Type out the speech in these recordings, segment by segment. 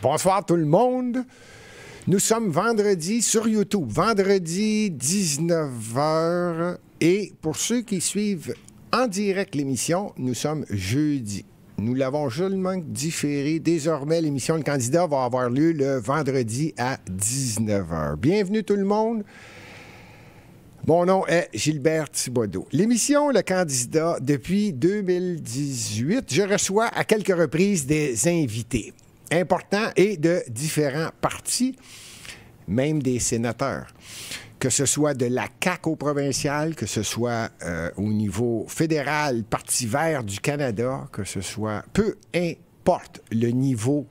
Bonsoir tout le monde. Nous sommes vendredi sur YouTube, vendredi 19h. Et pour ceux qui suivent en direct l'émission, nous sommes jeudi. Nous l'avons joliment différé. Désormais, l'émission Le Candidat va avoir lieu le vendredi à 19h. Bienvenue tout le monde. Mon nom est Gilbert Thibodeau. L'émission Le Candidat, depuis 2018, je reçois à quelques reprises des invités importants et de différents partis, même des sénateurs. Que ce soit de la CAQ au provincial, que ce soit au niveau fédéral, Parti vert du Canada, que ce soit... Peu importe le niveau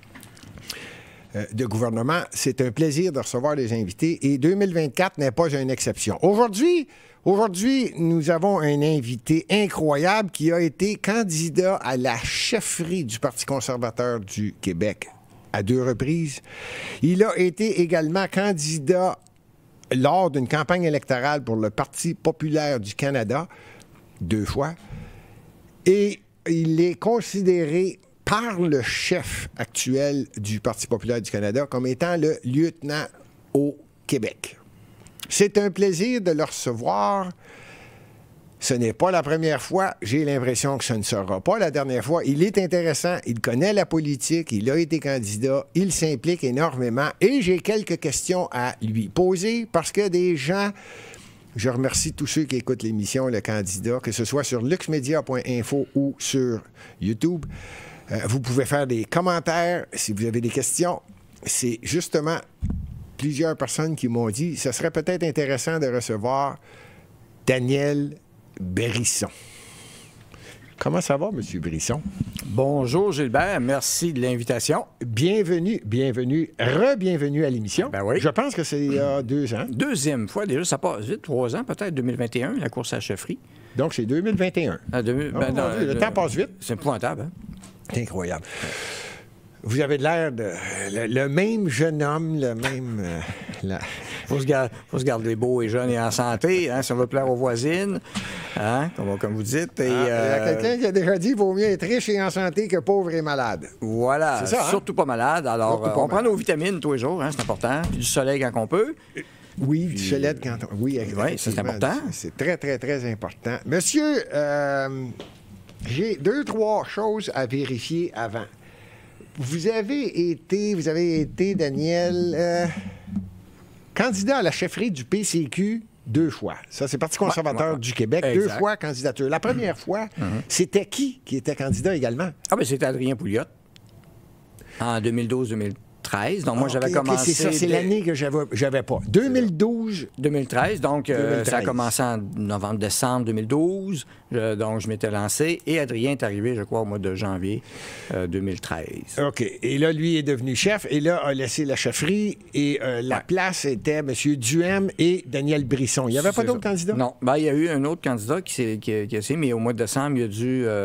de gouvernement, c'est un plaisir de recevoir les invités et 2024 n'est pas une exception. Aujourd'hui, nous avons un invité incroyable qui a été candidat à la chefferie du Parti conservateur du Québec à 2 reprises. Il a été également candidat lors d'une campagne électorale pour le Parti populaire du Canada 2 fois et il est considéré par le chef actuel du Parti populaire du Canada comme étant le lieutenant au Québec. C'est un plaisir de le recevoir. Ce n'est pas la première fois. J'ai l'impression que ce ne sera pas la dernière fois. Il est intéressant. Il connaît la politique. Il a été candidat. Il s'implique énormément. Et j'ai quelques questions à lui poser parce que des gens... Je remercie tous ceux qui écoutent l'émission Le Candidat, que ce soit sur luxmedia.info ou sur YouTube. Vous pouvez faire des commentaires si vous avez des questions. C'est justement plusieurs personnes qui m'ont dit que ce serait peut-être intéressant de recevoir Daniel Brisson. Comment ça va, M. Brisson? Bonjour, Gilbert. Merci de l'invitation. Bienvenue, re-bienvenue à l'émission. Ben oui. Je pense que c'est il y a 2 ans. Deuxième fois déjà, ça passe vite, 3 ans peut-être, 2021, la course à la chefferie. Donc, c'est 2021. Le temps passe vite. C'est épouvantable, hein? C'est incroyable. Vous avez de l'air de le même jeune homme, le même... Faut se garder beau et jeune et en santé, hein, si on veut plaire aux voisines, hein, comme vous dites. Et, il y a quelqu'un qui a déjà dit qu'il vaut mieux être riche et en santé que pauvre et malade. Voilà, c'est ça, hein? Surtout pas malade. Alors, on prend nos vitamines tous les jours, hein, c'est important. Puis du soleil quand on peut. Oui, du soleil quand on... Oui, c'est important. C'est très, très, très important. Monsieur, j'ai 2-3 choses à vérifier avant. Vous avez été, Daniel, candidat à la chefferie du PCQ 2 fois. Ça, c'est Parti conservateur du Québec. Exact. 2 fois candidature. La première fois, c'était qui était candidat également? Ah, bien, c'était Adrien Pouliot. En 2012-2013. Donc, moi, j'avais commencé... C'est ça, c'est l'année que j'avais pas. 2012. 2013. Donc, 2013. Ça a commencé en novembre-décembre 2012. Donc, je m'étais lancé. Et Adrien est arrivé, je crois, au mois de janvier 2013. OK. Et là, lui est devenu chef. Et là, a laissé la chefferie. Et la place était M. Duhem et Daniel Brisson. Il n'y avait pas d'autres candidats? Non. Ben, il y a eu un autre candidat qui a essayé, mais au mois de décembre, il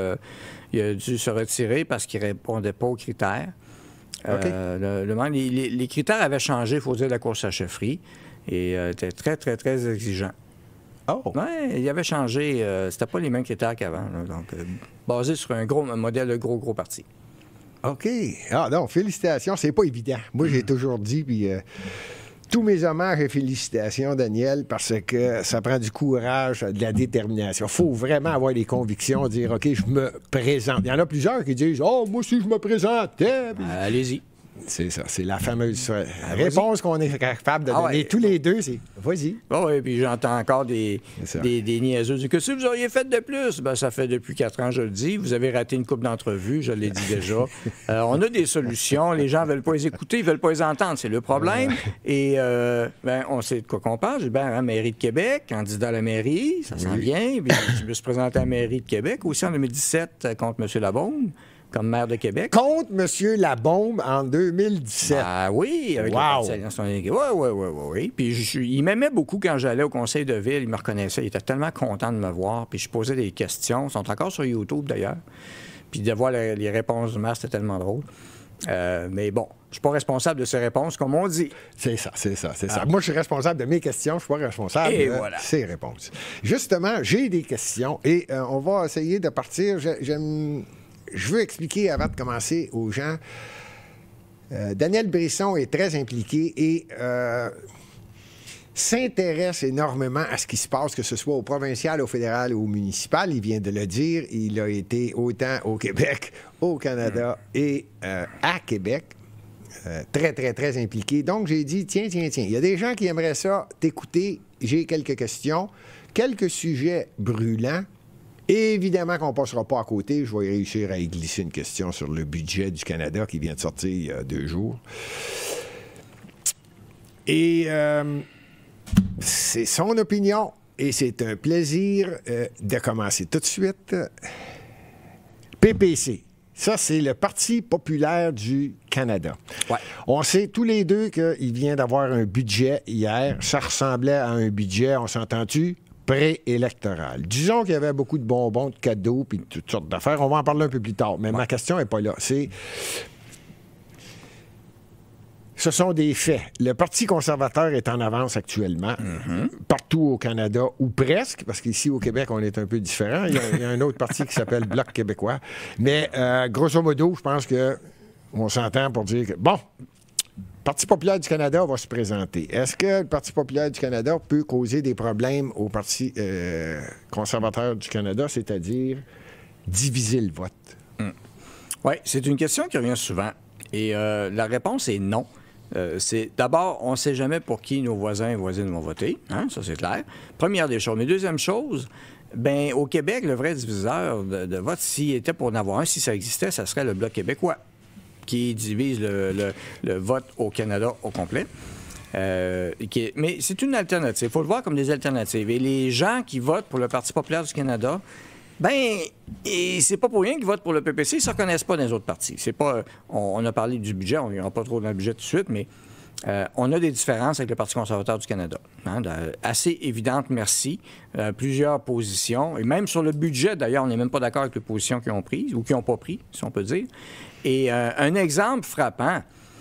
a dû se retirer parce qu'il ne répondait pas aux critères. Okay. Les critères avaient changé, il faut dire, de la course à la chefferie. Et était très, très, très exigeant. Oh! Oui, il avait changé. C'était pas les mêmes critères qu'avant. Donc, basé sur un modèle de gros parti. OK. Ah non, félicitations. C'est pas évident. Moi, j'ai toujours dit, puis... tous mes hommages et félicitations, Daniel, parce que ça prend du courage, de la détermination. Il faut vraiment avoir des convictions, dire, OK, je me présente. Il y en a plusieurs qui disent, oh, moi aussi, je me présentais. Allez-y. C'est ça, c'est la fameuse réponse qu'on est capable de donner. Tous les deux, c'est vas-y. Oui, puis j'entends encore des niaiseux. Qu'est-ce que vous auriez fait de plus? Ben, ça fait depuis 4 ans, je le dis. Vous avez raté une couple d'entrevues, je l'ai dit déjà. On a des solutions. Les gens ne veulent pas les écouter, ils ne veulent pas les entendre. C'est le problème. Et on sait de quoi qu'on parle. Gilbert, hein, mairie de Québec, candidat à la mairie, ça sent bien. Puis, je me suis présenté à la mairie de Québec aussi en 2017 contre M. Labaume. Comme maire de Québec. Contre M. Labaume en 2017. Ah oui, avec le Parti Alliance. Oui. Puis il m'aimait beaucoup quand j'allais au conseil de ville. Il me reconnaissait. Il était tellement content de me voir. Puis je posais des questions. Ils sont encore sur YouTube, d'ailleurs. Puis de voir les réponses du maire, c'était tellement drôle. Mais bon, je ne suis pas responsable de ces réponses, comme on dit. C'est ça. Moi, je suis responsable de mes questions. Je ne suis pas responsable de ces réponses. Justement, j'ai des questions et on va essayer de partir. Je veux expliquer avant de commencer aux gens Daniel Brisson est très impliqué et s'intéresse énormément à ce qui se passe, que ce soit au provincial, au fédéral ou au municipal. Il vient de le dire. Il a été autant au Québec, au Canada et à Québec. Très, très, très impliqué. Donc, j'ai dit, tiens. Il y a des gens qui aimeraient ça t'écouter. J'ai quelques questions, quelques sujets brûlants. Et évidemment qu'on ne passera pas à côté. Je vais réussir à y glisser une question sur le budget du Canada qui vient de sortir il y a 2 jours. Et c'est son opinion. Et c'est un plaisir de commencer tout de suite. PPC. Ça, c'est le Parti populaire du Canada. Ouais. On sait tous les deux qu'il vient d'avoir un budget hier. Ça ressemblait à un budget, on s'entend-tu, préélectoral. Disons qu'il y avait beaucoup de bonbons, de cadeaux, puis toutes sortes d'affaires. On va en parler un peu plus tard. Mais ma question n'est pas là. Ce sont des faits. Le Parti conservateur est en avance actuellement, partout au Canada, ou presque, parce qu'ici, au Québec, on est un peu différent. Il y a un autre parti qui s'appelle Bloc québécois. Mais, grosso modo, je pense qu'on s'entend pour dire que, bon, le Parti populaire du Canada va se présenter. Est-ce que le Parti populaire du Canada peut causer des problèmes au Parti conservateur du Canada, c'est-à-dire diviser le vote? Oui, c'est une question qui revient souvent. Et la réponse est non. D'abord, on ne sait jamais pour qui nos voisins et voisines vont voter. Hein? Ça, c'est clair. Première des choses. Mais deuxième chose, bien, au Québec, le vrai diviseur de vote, s'il était pour en avoir un, si ça existait, ça serait le Bloc québécois, qui divise le vote au Canada au complet. Mais c'est une alternative. Il faut le voir comme des alternatives. Et les gens qui votent pour le Parti populaire du Canada, bien, et c'est pas pour rien qu'ils votent pour le PPC, ils ne se reconnaissent pas dans les autres partis. C'est pas, on a parlé du budget, on n'ira pas trop dans le budget tout de suite, mais on a des différences avec le Parti conservateur du Canada. Hein, assez évidentes, merci. Plusieurs positions. Et même sur le budget, d'ailleurs, on n'est même pas d'accord avec les positions qu'ils ont prises, ou qu'ils n'ont pas pris, si on peut dire. Et un exemple frappant,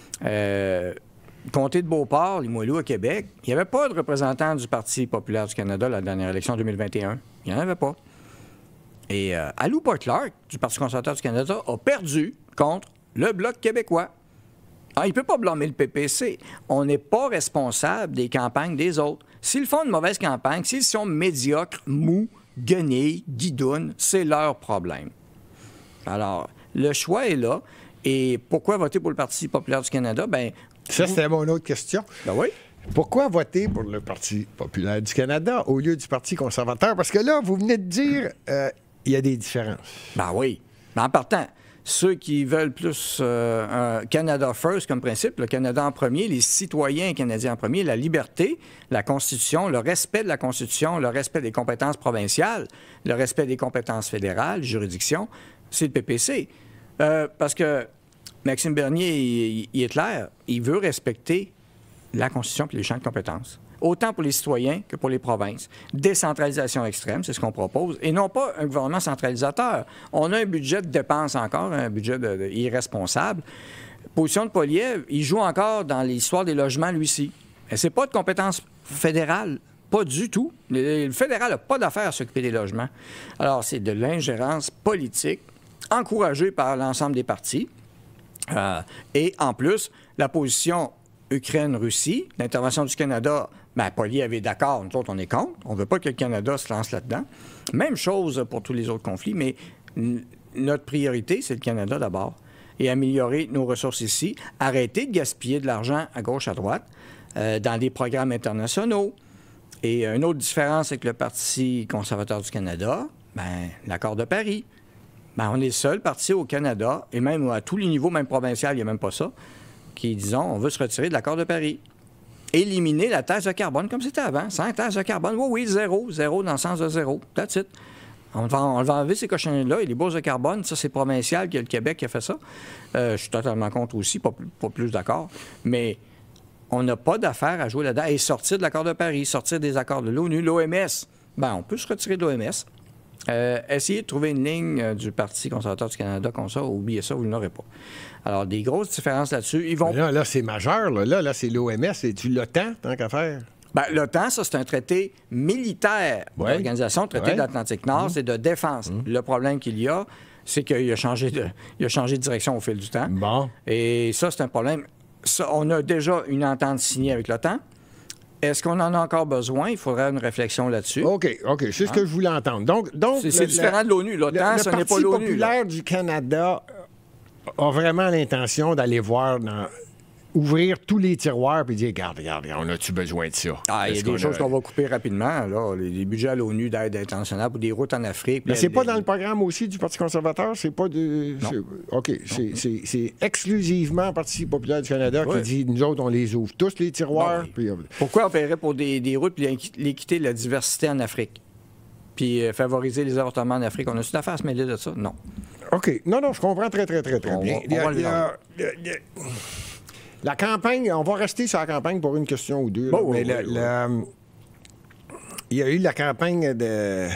comté de Beauport, Limoilou, à Québec, il n'y avait pas de représentant du Parti populaire du Canada à la dernière élection 2021. Il n'y en avait pas. Et Alou Poitlark, du Parti conservateur du Canada, a perdu contre le Bloc québécois. Alors, il ne peut pas blâmer le PPC. On n'est pas responsable des campagnes des autres. S'ils font une mauvaise campagne, s'ils sont médiocres, mous, guenilles, guidounes, c'est leur problème. Alors, le choix est là. Et pourquoi voter pour le Parti populaire du Canada? Bien, ça, c'était mon autre question. Ben oui. Pourquoi voter pour le Parti populaire du Canada au lieu du Parti conservateur? Parce que là, vous venez de dire il y a des différences. Ben oui. Mais en partant, ceux qui veulent plus un Canada First comme principe, le Canada en premier, les citoyens canadiens en premier, la liberté, la Constitution, le respect de la Constitution, le respect des compétences provinciales, le respect des compétences fédérales, juridiction, c'est le PPC. Parce que Maxime Bernier, il est clair, il veut respecter la Constitution et les champs de compétences. Autant pour les citoyens que pour les provinces. Décentralisation extrême, c'est ce qu'on propose, et non pas un gouvernement centralisateur. On a un budget de dépenses encore, un budget irresponsable. Position de Poilievre, il joue encore dans l'histoire des logements, lui-ci. Et c'est pas de compétence fédérale, pas du tout. Le fédéral n'a pas d'affaire à s'occuper des logements. Alors, c'est de l'ingérence politique encouragée par l'ensemble des partis. Et en plus, la position Ukraine-Russie, l'intervention du Canada, bien, Poilievre est d'accord, nous autres, on est contre. On ne veut pas que le Canada se lance là-dedans. Même chose pour tous les autres conflits, mais notre priorité, c'est le Canada d'abord. Et améliorer nos ressources ici, arrêter de gaspiller de l'argent à gauche, à droite, dans des programmes internationaux. Et une autre différence avec le Parti conservateur du Canada, bien, l'accord de Paris. Bien, on est le seul parti au Canada, et même à tous les niveaux, même provincial, il n'y a même pas ça, qui, disons, on veut se retirer de l'accord de Paris. Éliminer la taxe de carbone comme c'était avant. Sans taxe de carbone, oui, zéro dans le sens de zéro. That's it. On va enlever ces cochonneries-là. Et les bourses de carbone, ça, c'est provincial, qu'il y a le Québec qui a fait ça. Je suis totalement contre aussi, pas plus d'accord. Mais on n'a pas d'affaire à jouer là-dedans. Et sortir de l'accord de Paris, sortir des accords de l'ONU, l'OMS. Bien, on peut se retirer de l'OMS. Essayer de trouver une ligne du Parti conservateur du Canada comme ça, oubliez ça, vous ne l'aurez pas. Alors, des grosses différences là-dessus. Ils vont... Là, c'est majeur. Là c'est l'OMS. C'est-tu l'OTAN, tant qu'à faire? Bien, l'OTAN, ça, c'est un traité militaire d'organisation, traité de l'Atlantique Nord, c'est de défense. Le problème qu'il y a, c'est qu'il a changé de direction au fil du temps. Bon. Et ça, c'est un problème. Ça, on a déjà une entente signée avec l'OTAN. Est-ce qu'on en a encore besoin? Il faudrait une réflexion là-dessus. OK. C'est ce que je voulais entendre. Donc c'est différent de l'ONU. L'OTAN, ce n'est pas l'ONU. Le Parti populaire du Canada a vraiment l'intention d'aller voir ouvrir tous les tiroirs et dire, regarde, on a-tu besoin de ça? Il y a des choses qu'on va couper rapidement. Là. Les budgets à l'ONU d'aide internationale pour des routes en Afrique. Mais c'est pas dans le programme aussi du Parti conservateur? C'est pas de... Non. OK. C'est exclusivement le Parti populaire du Canada qui dit, nous autres, on les ouvre tous, les tiroirs. Non, puis... Pourquoi on paierait pour des routes et les quitter la diversité en Afrique? Puis favoriser les avortements en Afrique. On a-tu d'affaires à se mêler de ça? Non. OK. Non, je comprends très bien. La campagne, on va rester sur la campagne pour une question ou deux. Il y a eu la campagne de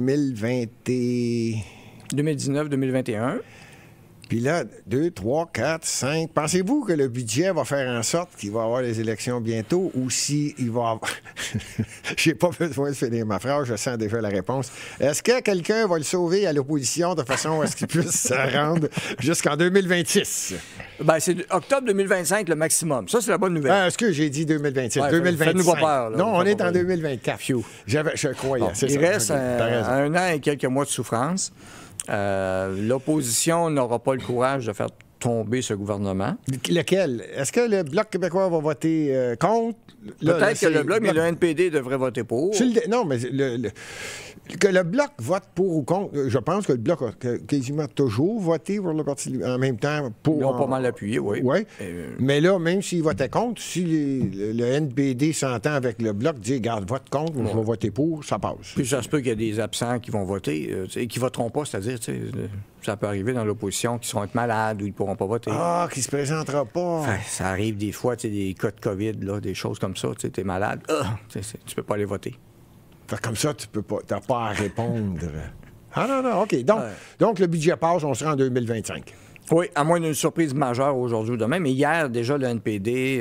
2019-2021. Puis là, 2, 3, 4, 5. Pensez-vous que le budget va faire en sorte qu'il va y avoir les élections bientôt ou s'il va avoir... J'ai pas besoin de finir ma phrase, je sens déjà la réponse. Est-ce que quelqu'un va le sauver à l'opposition de façon à ce qu'il puisse se rendre jusqu'en 2026? Bien, c'est octobre 2025 le maximum. Ça, c'est la bonne nouvelle. Est-ce que j'ai dit 2026? Ouais, 2025. Faites-nous pas peur. Là, non, on est en 2024. Je croyais. Bon, il reste un an et quelques mois de souffrance. L'opposition n'aura pas le courage de faire tomber ce gouvernement. Lequel? Est-ce que le Bloc québécois va voter contre? Peut-être que le Bloc, mais le NPD devrait voter pour. Non, mais que le Bloc vote pour ou contre, je pense que le Bloc a quasiment toujours voté pour le Parti en même temps. Ils ont pas mal appuyé, oui. Oui. Mais là, même s'ils votaient contre, si le NPD s'entend avec le Bloc, dit, regarde, vote contre, je vais voter pour, ça passe. Puis ça se peut qu'il y ait des absents qui vont voter et qui voteront pas, c'est-à-dire, ça peut arriver dans l'opposition, qui seront être malades ou ils ne pourront pas voter. Ah, qui se présentera pas. Ça arrive des fois, des cas de COVID, là, des choses comme ça, tu es malade, tu peux pas aller voter. Comme ça, tu n'as pas à répondre. Non, OK. Donc, le budget passe, on sera en 2025. Oui, à moins d'une surprise majeure aujourd'hui ou demain. Mais hier, déjà, le NPD...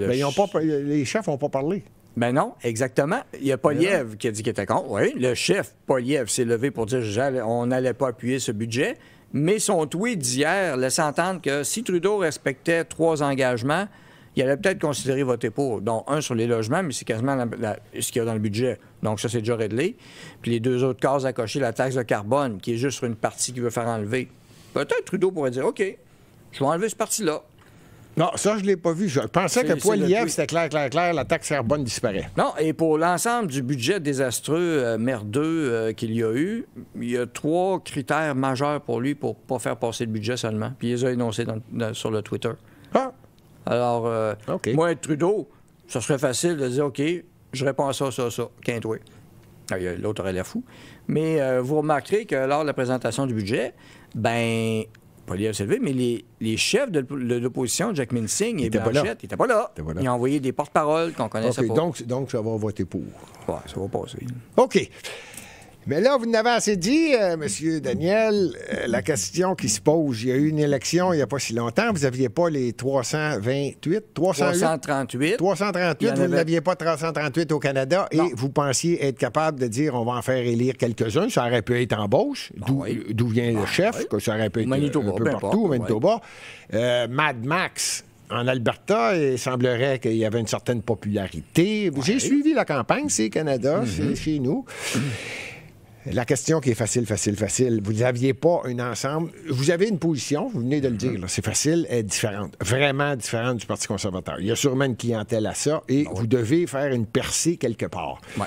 les chefs n'ont pas parlé. Ben non, exactement. Il y a Poilievre qui a dit qu'il était contre. Oui, le chef Poilievre s'est levé pour dire on n'allait pas appuyer ce budget. Mais son tweet d'hier laisse entendre que si Trudeau respectait 3 engagements, il allait peut-être considérer voter pour, dont un sur les logements, mais c'est quasiment ce qu'il y a dans le budget. Donc ça, c'est déjà réglé. Puis les 2 autres cases à cocher, la taxe de carbone, qui est juste sur une partie qu'il veut faire enlever. Peut-être Trudeau pourrait dire, OK, je vais enlever cette partie-là. Non, ça, je ne l'ai pas vu. Je pensais que Poilievre, c'était clair, la taxe carbone disparaît. Non, et pour l'ensemble du budget désastreux, merdeux qu'il y a eu, il y a 3 critères majeurs pour lui pour ne pas faire passer le budget seulement. Puis il les a énoncés sur le Twitter. Ah! Alors, moi, être Trudeau, ça serait facile de dire, OK, je réponds à ça, quinte-toi. L'autre aurait l'air fou. Mais vous remarquerez que lors de la présentation du budget, Poilievre s'est levé, mais les chefs de l'opposition, Jack Minsing et Blanchette, n'étaient pas là. Ils ont envoyé des porte-paroles qu'on connaissait pas. Donc, ça va voter pour. Oui, ça va passer. OK. Mais là, vous n'avez assez dit, M. Daniel, la question qui se pose, il y a eu une élection il n'y a pas si longtemps, vous n'aviez pas les 338, vous n'aviez pas 338 au Canada et vous pensiez être capable de dire on va en faire élire quelques-uns, ça aurait pu être embauche, d'où vient le chef, que ça aurait pu être Manitoba, un peu partout, au Manitoba. Mad Max, en Alberta, il semblerait qu'il y avait une certaine popularité. J'ai suivi la campagne, c'est Canada, c'est chez nous. La question qui est facile. Vous n'aviez pas un ensemble. Vous avez une position, vous venez de le dire, c'est facile, elle est différente. Vraiment différente du Parti conservateur. Il y a sûrement une clientèle à ça et vous devez faire une percée quelque part. Ouais.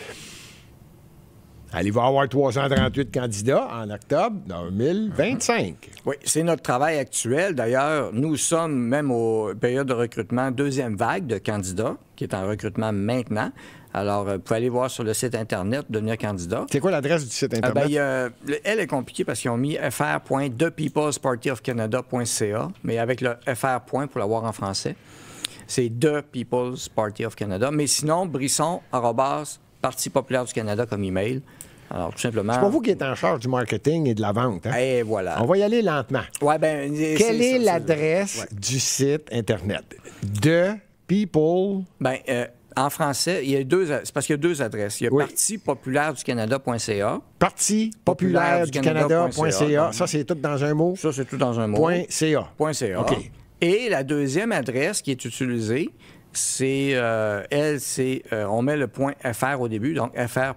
Il va y avoir 338 candidats en octobre 2025. Oui, c'est notre travail actuel. D'ailleurs, nous sommes même aux périodes de recrutement, 2e vague de candidats, qui est en recrutement maintenant. Alors, vous pouvez aller voir sur le site Internet, devenir candidat. C'est quoi l'adresse du site Internet? Elle est compliquée parce qu'ils ont mis fr.thepeoplespartyofcanada.ca, mais avec le fr. Pour l'avoir en français. C'est The People's Party of Canada. Mais sinon, Brisson, Parti populaire du Canada comme email. Alors, tout simplement... C'est pas vous qui êtes en charge du marketing et de la vente. Hein? Et voilà. On va y aller lentement. Ouais, quelle est l'adresse du site Internet? The People... en français, il y a c'est parce qu'il y a deux adresses. Il y a parti-populaire-du-Canada.ca. Parti-populaire-du-Canada.ca. Ça, c'est tout dans un mot? Ça, c'est tout dans un mot. .ca. .ca. OK. Et la deuxième adresse qui est utilisée, c'est, on met le .fr au début, donc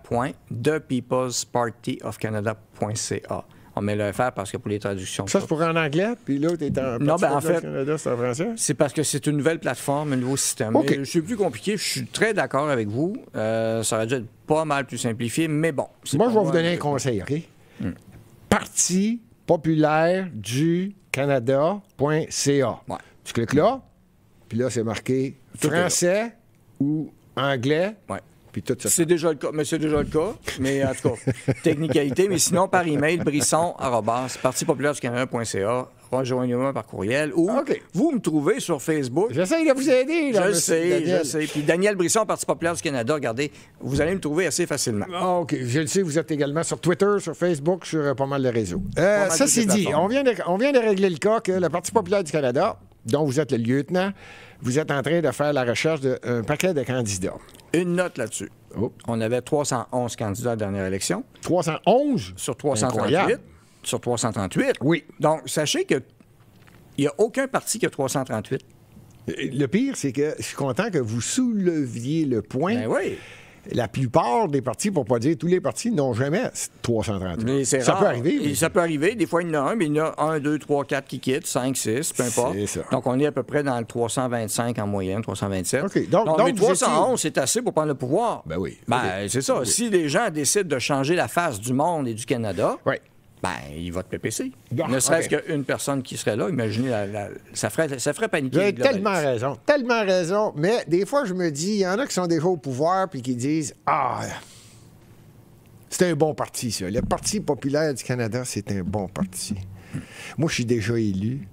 fr.thepeoplespartyofcanada.ca. On met le FR parce que pour les traductions. Ça, c'est pour en anglais, puis l'autre est en non, ben, en fait, Canada, c'est en français? C'est parce que c'est une nouvelle plateforme, un nouveau système. Okay. C'est plus compliqué. Je suis très d'accord avec vous. Ça aurait dû être pas mal plus simplifié, mais bon. Moi, je vais vous donner un conseil, OK? Parti populaire du Canada.ca. Ouais. Tu cliques là, puis là, c'est marqué français ou anglais. Ouais. Puis tout ça. C'est déjà le cas, mais en tout cas, technicalité. Mais sinon, par email, brisson@partipopulaireducanada.ca. Rejoignez-moi par courriel ou vous me trouvez sur Facebook. J'essaie de vous aider. Là, je sais. Puis Daniel Brisson, Parti populaire du Canada, regardez, vous allez me trouver assez facilement. Ah, OK. Je le sais, vous êtes également sur Twitter, sur Facebook, sur pas mal de réseaux. Ça, c'est dit. On vient de régler le cas que le Parti populaire du Canada, dont vous êtes le lieutenant, vous êtes en train de faire la recherche d'un paquet de candidats. Une note là-dessus. Oh. On avait 311 candidats à la dernière élection. 311? Sur 338. Incroyable. Sur 338. Oui. Donc, sachez qu'il n'y a aucun parti qui a 338. Le pire, c'est que je suis content que vous souleviez le point. Ben oui. La plupart des partis, pour ne pas dire tous les partis, n'ont jamais 338. Mais c'est ça rare. peut arriver. Mais... Ça peut arriver. Des fois, il y en a un, mais il y en a 1, 2, 3, 4 qui quittent, 5, 6, peu importe. C'est ça. Donc, on est à peu près dans le 325 en moyenne, 327. OK. Donc mais 311, étiez... c'est assez pour prendre le pouvoir. Ben oui. Ben, c'est ça. Oui. Si les gens décident de changer la face du monde et du Canada... Oui. Ben, il vote PPC. Bon, ne serait-ce qu'une personne qui serait là, imaginez, ça ferait paniquer. Vous avez tellement raison. Mais des fois, je me dis, il y en a qui sont déjà au pouvoir puis qui disent « Ah, c'est un bon parti, ça. Le Parti populaire du Canada, c'est un bon parti. Moi, je suis déjà élu.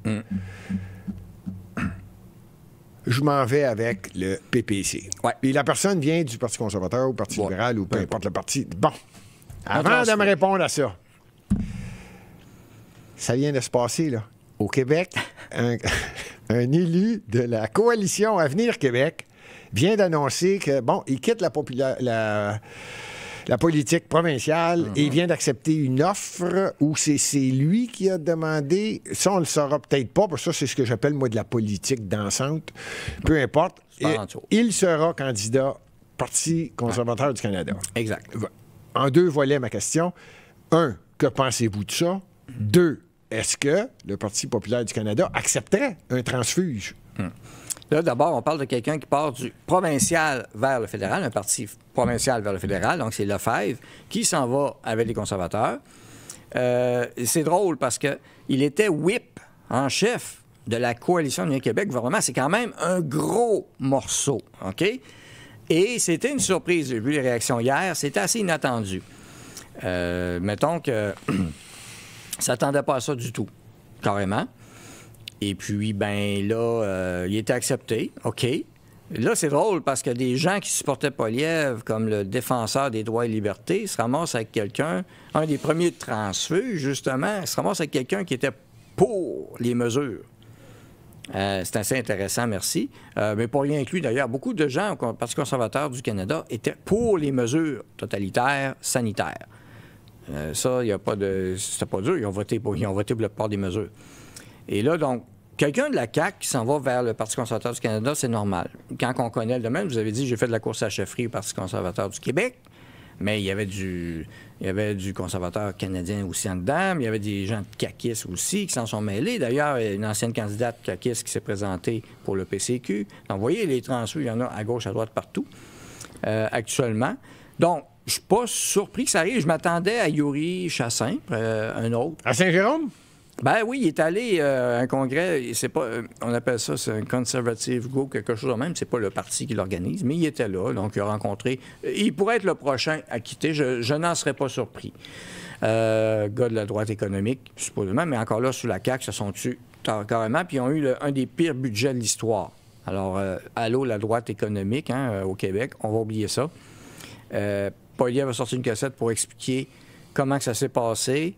Je m'en vais avec le PPC. Ouais. Puis la personne vient du Parti conservateur ou Parti libéral ou peu importe le parti. Bon, avant de me répondre à ça, ça vient de se passer, là. Au Québec, un élu de la coalition Avenir Québec vient d'annoncer que, bon, il quitte la politique provinciale et vient d'accepter une offre où c'est lui qui a demandé, ça, on ne le saura peut-être pas, parce que ça, c'est ce que j'appelle, moi, de la politique dansante. Peu importe. Il sera candidat Parti conservateur du Canada. Exact. En deux volets, ma question. Un, que pensez-vous de ça? Deux, est-ce que le Parti populaire du Canada accepterait un transfuge? Là, d'abord, on parle de quelqu'un qui part du provincial vers le fédéral, un parti provincial vers le fédéral, donc c'est Lefebvre, qui s'en va avec les conservateurs. C'est drôle parce qu'il était whip en chef de la coalition Union Québec gouvernement. C'est quand même un gros morceau, OK? Et c'était une surprise. J'ai vu les réactions hier. C'était assez inattendu. Mettons que... s'attendait pas à ça du tout, carrément. Et puis, ben là, il était accepté, OK. Là, c'est drôle parce que des gens qui supportaient Poilievre, comme le défenseur des droits et libertés, se ramassent avec quelqu'un, un des premiers de transfuge, justement, se ramassent avec quelqu'un qui était pour les mesures. C'est assez intéressant, merci. Mais pas rien que lui, d'ailleurs. Beaucoup de gens au Parti conservateur du Canada étaient pour les mesures totalitaires, sanitaires. Ça, il n'y a pas de... C'était pas dur. Ils ont voté pour la plupart des mesures. Et là, donc, quelqu'un de la CAQ qui s'en va vers le Parti conservateur du Canada, c'est normal. Quand on connaît le domaine, vous avez dit, j'ai fait de la course à la chefferie au Parti conservateur du Québec, mais il y avait du conservateur canadien aussi en dedans, mais il y avait des gens de caquistes aussi qui s'en sont mêlés. D'ailleurs, une ancienne candidate caquiste qui s'est présentée pour le PCQ. Donc, vous voyez, les transfuges, il y en a à gauche, à droite, partout, actuellement. Donc, je suis pas surpris que ça arrive. Je m'attendais à Yuri Chassin, un autre. À Saint-Jérôme? Ben oui, il est allé à un congrès, c'est pas, on appelle ça, c'est un conservative group, quelque chose de même, c'est pas le parti qui l'organise, mais il était là, donc il a rencontré, il pourrait être le prochain à quitter, je n'en serais pas surpris. Gars de la droite économique, supposément, mais encore là, sous la CAQ, se sont tués carrément, puis ils ont eu un des pires budgets de l'histoire. Alors, allô, la droite économique, au Québec, on va oublier ça. Poilievre a sorti une cassette pour expliquer comment que ça s'est passé.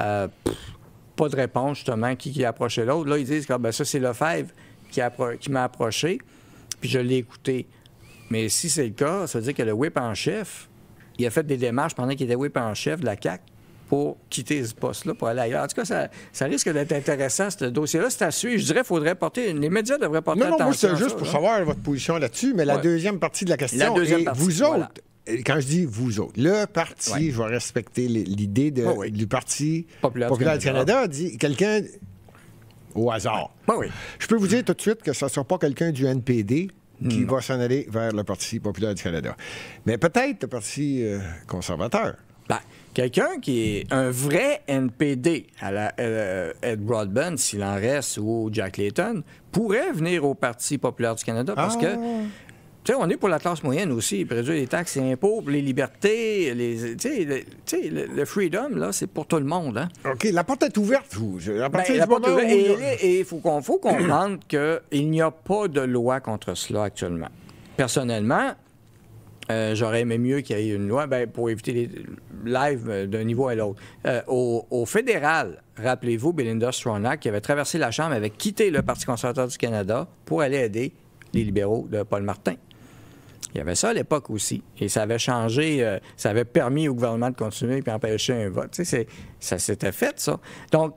Pas de réponse, justement, qui a approché l'autre. Là, ils disent que ça, c'est Lefebvre qui m'a approché, puis je l'ai écouté. Mais si c'est le cas, ça veut dire que le whip en chef, il a fait des démarches pendant qu'il était whip en chef de la CAQ pour quitter ce poste-là, pour aller ailleurs. En tout cas, ça risque d'être intéressant, ce dossier-là. C'est à suivre. Je dirais qu'il faudrait porter... Les médias devraient porter attention. Non, moi, c'est juste pour savoir votre position là-dessus, mais la deuxième partie de la question... La deuxième partie, vous autres, quand je dis vous autres, le parti, je vais respecter l'idée du Parti populaire du Canada, dit quelqu'un au hasard. Je peux vous dire tout de suite que ce ne sera pas quelqu'un du NPD qui va s'en aller vers le Parti populaire du Canada. Mais peut-être le Parti conservateur. Ben, quelqu'un qui est un vrai NPD à la Ed Broadbent, s'il en reste, ou Jack Layton, pourrait venir au Parti populaire du Canada parce que, tu sais, on est pour la classe moyenne aussi, réduire les taxes et impôts, pour les libertés, le freedom, là, c'est pour tout le monde. Hein? OK, la porte est ouverte. La porte est ouverte. Et il faut comprendre qu'il n'y a pas de loi contre cela actuellement. Personnellement, j'aurais aimé mieux qu'il y ait une loi pour éviter les lives d'un niveau à l'autre. Au fédéral, rappelez-vous, Belinda Stronach, qui avait traversé la Chambre, avait quitté le Parti conservateur du Canada pour aller aider les libéraux de Paul Martin. Il y avait ça à l'époque aussi. Et ça avait changé, ça avait permis au gouvernement de continuer et empêcher un vote. Tu sais, ça s'était fait, ça. Donc,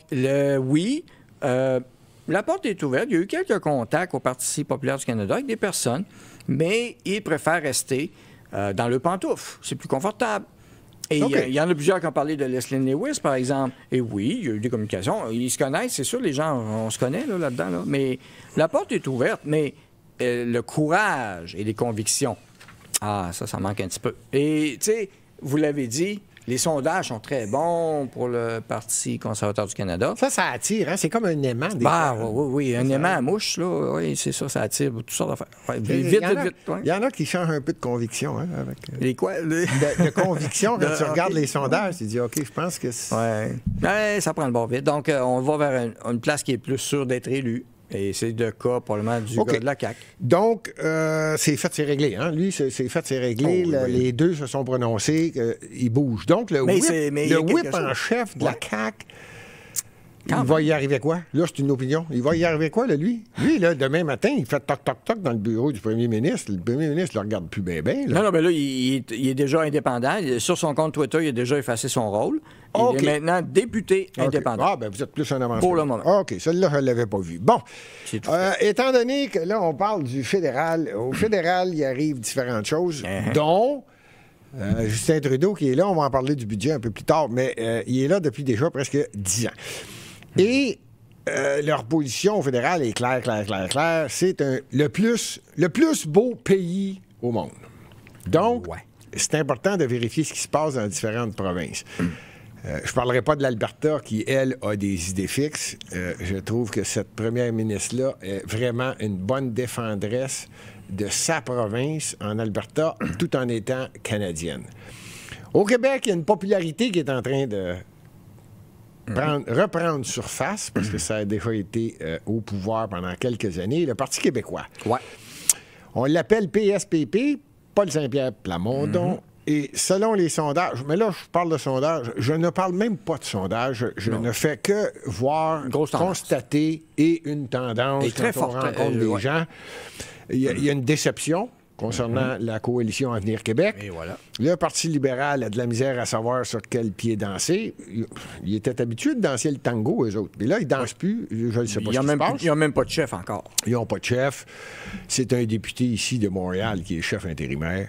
la porte est ouverte. Il y a eu quelques contacts au Parti populaire du Canada avec des personnes, mais ils préfèrent rester dans le pantoufle. C'est plus confortable. Et il y en a plusieurs qui ont parlé de Leslie Lewis, par exemple. Et oui, il y a eu des communications. Ils se connaissent, c'est sûr, les gens, on se connaît là-dedans. Là. Mais la porte est ouverte, mais le courage et les convictions, ça manque un petit peu. Et, tu sais, vous l'avez dit, les sondages sont très bons pour le Parti conservateur du Canada. Ça attire, hein? C'est comme un aimant. Oui, un aimant à mouche, là. Oui, c'est ça, ça attire toutes sortes d'affaires. Ouais, vite. Il y en a qui changent un peu de conviction. Hein, avec, les quoi? De conviction, quand tu regardes les sondages, tu dis, OK, je pense que c'est... Ouais, ça prend le bord vite. Donc, on va vers une place qui est plus sûre d'être élue. Et c'est le cas, probablement, du gars de la CAQ. Donc, c'est fait, c'est réglé. Hein? Lui, c'est fait, c'est réglé. Les deux se sont prononcés. Il bouge. Donc, le whip en chef de la CAQ, il va y arriver quoi? Là, c'est une opinion. Il va y arriver quoi, là, lui? Lui, là, demain matin, il fait toc-toc-toc dans le bureau du premier ministre. Le premier ministre ne le regarde plus bien. Non, mais là, il est déjà indépendant. Sur son compte Twitter, il a déjà effacé son rôle. Il est maintenant député indépendant. Ah, bien, vous êtes plus un avancement. Pour le moment. OK, celle-là, je ne l'avais pas vu. Bon, étant donné que là, on parle du fédéral, au fédéral, il arrive différentes choses, dont Justin Trudeau qui est là. On va en parler du budget un peu plus tard, mais il est là depuis déjà presque 10 ans. Et leur position au fédéral est claire. C'est le plus beau pays au monde. Donc, c'est important de vérifier ce qui se passe dans différentes provinces. Je ne parlerai pas de l'Alberta qui, elle, a des idées fixes. Je trouve que cette première ministre-là est vraiment une bonne défendresse de sa province en Alberta, tout en étant canadienne. Au Québec, il y a une popularité qui est en train de reprendre surface, parce que ça a déjà été au pouvoir pendant quelques années, le Parti québécois. On l'appelle PSPP, Paul Saint-Pierre Plamondon, et selon les sondages, mais là, je parle de sondage, je ne parle même pas de sondage, je ne fais que voir, constater, et une tendance, et très forte, on rencontre des gens. Il y a une déception concernant la coalition Avenir Québec. Et voilà. Le Parti libéral a de la misère à savoir sur quel pied danser. Ils étaient habitués de danser le tango, eux autres. Mais là, ils ne dansent plus. Je ne sais pas ce qui se passe. Ils n'ont même pas de chef encore. Ils n'ont pas de chef. C'est un député ici de Montréal qui est chef intérimaire.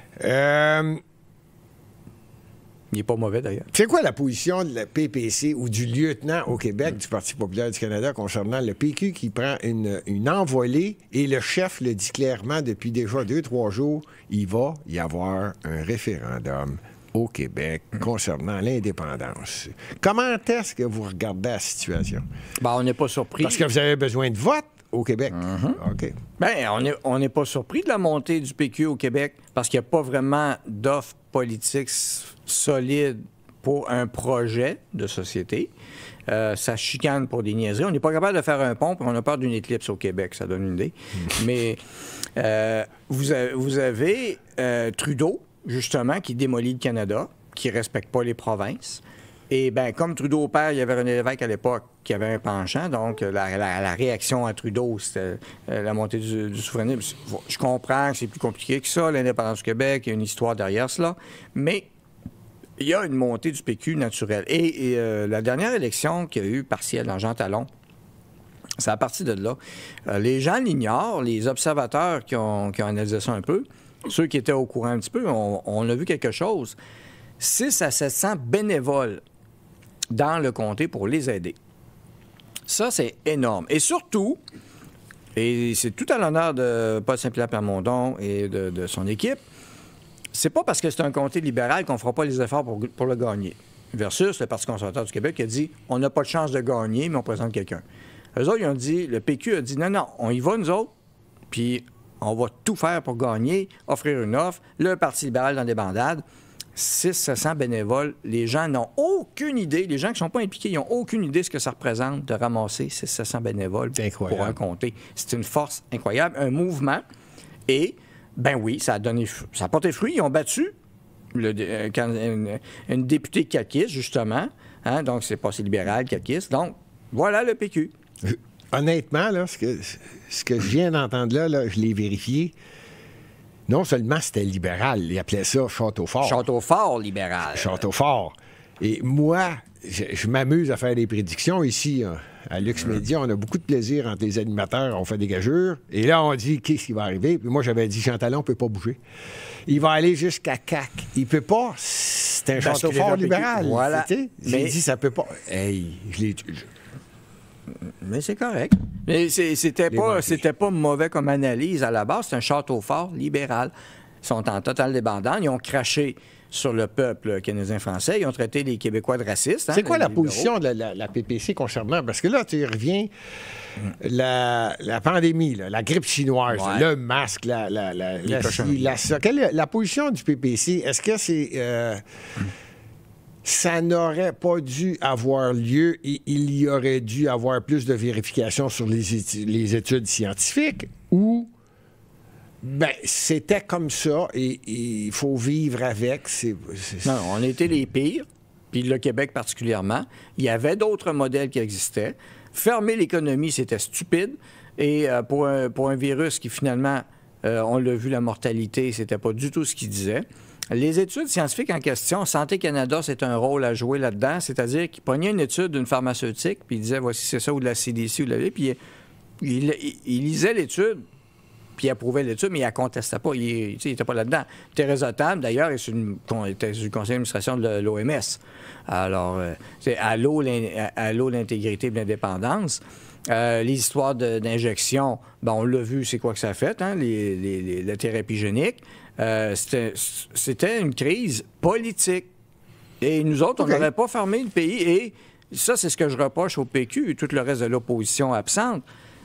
Il n'est pas mauvais, d'ailleurs. C'est quoi la position de la PPC ou du lieutenant au Québec du Parti populaire du Canada concernant le PQ qui prend une envolée et le chef le dit clairement depuis déjà 2-3 jours, il va y avoir un référendum au Québec concernant l'indépendance. Comment est-ce que vous regardez la situation? On n'est pas surpris. Parce que vous avez besoin de vote au Québec. OK. On n'est pas surpris de la montée du PQ au Québec parce qu'il n'y a pas vraiment d'offre politique solide pour un projet de société. Ça chicane pour des niaiseries. On n'est pas capable de faire un pont, puis on a peur d'une éclipse au Québec, ça donne une idée. Mais vous avez Trudeau, justement, qui démolit le Canada, qui ne respecte pas les provinces. Et bien, comme Trudeau père, il y avait René Lévesque à l'époque qui avait un penchant. Donc, la réaction à Trudeau, c'était la montée du souverainisme. Je comprends que c'est plus compliqué que ça, l'indépendance du Québec, il y a une histoire derrière cela. Mais il y a une montée du PQ naturelle. Et la dernière élection qu'il y a eu partielle dans Jean Talon, c'est à partir de là. Les gens l'ignorent, les observateurs qui ont analysé ça un peu, ceux qui étaient au courant un petit peu, on a vu quelque chose. 600 à 700 bénévoles dans le comté pour les aider. Ça, c'est énorme. Et surtout, et c'est tout à l'honneur de Paul Saint-Pierre Plamondon et de son équipe, c'est pas parce que c'est un comté libéral qu'on fera pas les efforts pour le gagner. Versus le Parti conservateur du Québec qui a dit « on n'a pas de chance de gagner, mais on présente quelqu'un ». Eux autres, ils ont dit, le PQ a dit « non, on y va, nous autres, puis on va tout faire pour gagner, offrir une offre. » Le Parti libéral dans des bandades, 600 bénévoles. Les gens n'ont aucune idée. Les gens qui ne sont pas impliqués, ils n'ont aucune idée de ce que ça représente de ramasser 600 bénévoles pour un comté. C'est une force incroyable, un mouvement. Et, ben oui, ça a porté fruit. Ils ont battu une députée caquiste, justement. Hein? Donc, c'est passé libéral, caquiste. Donc, voilà le PQ. Honnêtement, là, ce que je viens d'entendre là, je l'ai vérifié. Non seulement c'était libéral, ils appelaient ça Château-Fort. Château-Fort libéral. Château-Fort. Et moi, je m'amuse à faire des prédictions ici, à Lux Média. On a beaucoup de plaisir entre les animateurs, on fait des gageures. Et là, on dit, qu'est-ce qui va arriver? Puis moi, j'avais dit, Jean Talon ne peut pas bouger. Il va aller jusqu'à CAQ. Il peut pas. C'est un Château-Fort libéral. Voilà. J'ai dit, ça peut pas. Hey, Mais c'est correct. Mais c'était pas mauvais comme analyse à la base. C'est un château-fort libéral. Ils sont en totale débandade. Ils ont craché sur le peuple canadien-français. Ils ont traité les Québécois de racistes. C'est quoi la position de la PPC concernant... Parce que là, tu reviens... La pandémie, la grippe chinoise, le masque, la position du PPC, est-ce que c'est... ça n'aurait pas dû avoir lieu et il y aurait dû avoir plus de vérification sur les études scientifiques ou c'était comme ça et il faut vivre avec. Non, on était les pires, puis le Québec particulièrement. Il y avait d'autres modèles qui existaient. Fermer l'économie, c'était stupide. Et pour un virus qui finalement, on l'a vu, la mortalité, c'était pas du tout ce qu'il disait. Les études scientifiques en question, Santé Canada, c'est un rôle à jouer là-dedans, c'est-à-dire qu'il prenait une étude d'une pharmaceutique, puis il disait, voici, c'est ça, ou de la CDC, ou de la... Puis il lisait l'étude, puis il approuvait l'étude, mais il ne la contestait pas. Il n'était pas là-dedans. Theresa Tam, d'ailleurs, était du conseil d'administration de l'OMS. Alors, c'est à l'eau l'intégrité et l'indépendance. Les histoires d'injection, on l'a vu, c'est quoi que ça a fait, hein, la thérapie génique. C'était une crise politique. Et nous autres, on n'aurait pas fermé le pays. Et ça, c'est ce que je reproche au PQ et tout le reste de l'opposition absente.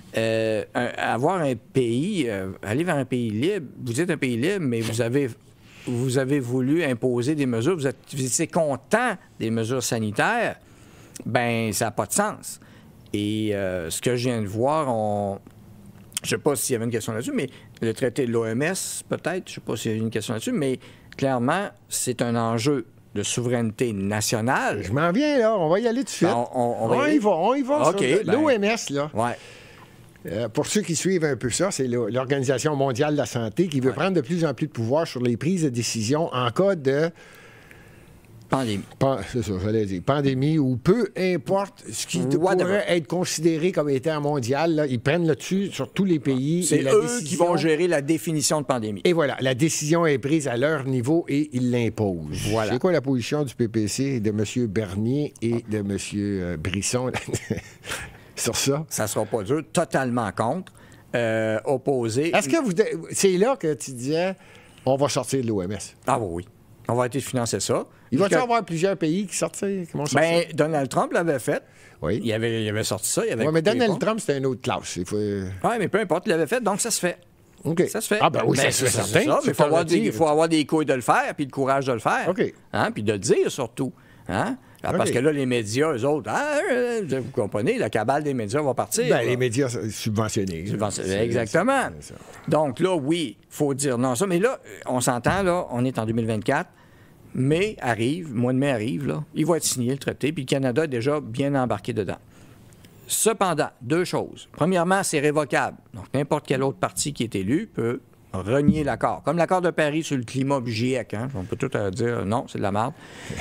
Avoir un pays, aller vers un pays libre, vous êtes un pays libre, mais vous avez voulu imposer des mesures, vous étiez content des mesures sanitaires, ça n'a pas de sens. Et ce que je viens de voir, je ne sais pas s'il y avait une question là-dessus, mais le traité de l'OMS, peut-être, je ne sais pas s'il y a une question là-dessus, mais clairement, c'est un enjeu de souveraineté nationale. Je m'en viens, là. On va y aller tout de suite. On y va. Okay, l'OMS, là. Ouais. Pour ceux qui suivent un peu ça, c'est l'Organisation mondiale de la santé qui veut prendre de plus en plus de pouvoir sur les prises de décision en cas de... Pandémie. C'est ça, j'allais dire. Pandémie ou peu importe ce qui pourrait être considéré comme étant mondial, là, ils prennent le dessus sur tous les pays. C'est eux qui vont gérer la définition de pandémie. Et voilà, la décision est prise à leur niveau et ils l'imposent. Voilà. C'est quoi la position du PPC, de M. Bernier et de M. Brisson sur ça? Ça sera pas dur. Totalement contre. Opposé. Est-ce que c'est là que tu disais on va sortir de l'OMS? Ah oui. On va essayer de financer ça. Il va y avoir plusieurs pays qui vont sortir? Donald Trump l'avait fait. Oui. Il avait sorti ça. Oui, mais Donald Trump, c'était une autre classe. Oui, mais peu importe, il l'avait fait, donc ça se fait. OK. Ça se fait. Ah, ben oui, ça se fait certain. Mais il faut avoir des couilles de le faire, puis le courage de le faire. OK. Hein? Puis de le dire, surtout. Hein? Parce que là, les médias, eux autres, vous comprenez, la cabale des médias va partir. Les médias subventionnés. Exactement. Donc là, oui, il faut dire non ça. Mais là, on s'entend, là, on est en 2024. mai arrive, mois de mai arrive, là, il va être signé le traité, puis le Canada est déjà bien embarqué dedans. Cependant, 2 choses. Premièrement, c'est révocable. Donc, n'importe quel autre parti qui est élu peut renier l'accord. Comme l'accord de Paris sur le climat du GIEC. Hein? On peut tout dire non, c'est de la merde.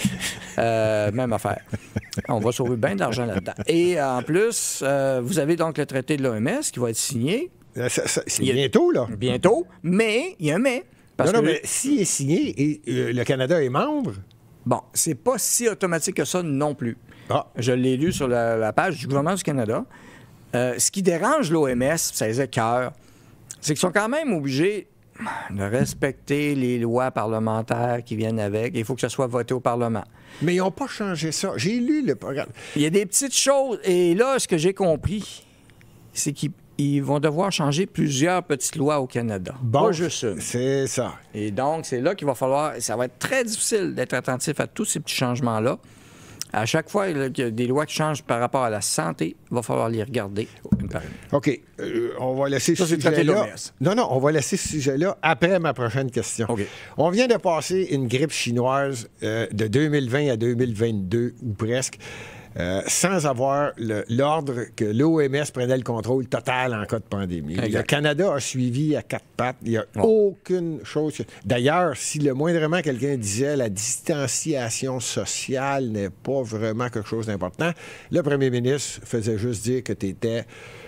Même affaire. On va sauver bien de l'argent là-dedans. Et en plus, vous avez donc le traité de l'OMS qui va être signé. C'est bientôt, là. Bientôt, mais il y a un mais. Non, mais s'il est signé et le Canada est membre... Bon, c'est pas si automatique que ça non plus. Ah. Je l'ai lu sur la page du gouvernement du Canada. Ce qui dérange l'OMS, ça les écoeure, c'est qu'ils sont quand même obligés de respecter les lois parlementaires qui viennent avec. Il faut que ça soit voté au Parlement. Mais ils n'ont pas changé ça. J'ai lu le programme. Il y a des petites choses. Et là, ce que j'ai compris, c'est qu'ils vont devoir changer plusieurs petites lois au Canada. Bon, pas juste une. C'est ça. Et donc, c'est là qu'il va falloir... Ça va être très difficile d'être attentif à tous ces petits changements-là. À chaque fois qu'il y a des lois qui changent par rapport à la santé, il va falloir les regarder une par une. OK. On va laisser ce sujet-là. Non, on va laisser ce sujet-là après ma prochaine question. Okay. On vient de passer une grippe chinoise de 2020 à 2022, ou presque, sans avoir l'ordre que l'OMS prenait le contrôle total en cas de pandémie. Exact. Le Canada a suivi à 4 pattes. Il n'y a aucune chose... D'ailleurs, si le moindrement quelqu'un disait la distanciation sociale n'est pas vraiment quelque chose d'important, le premier ministre faisait juste dire que tu étais...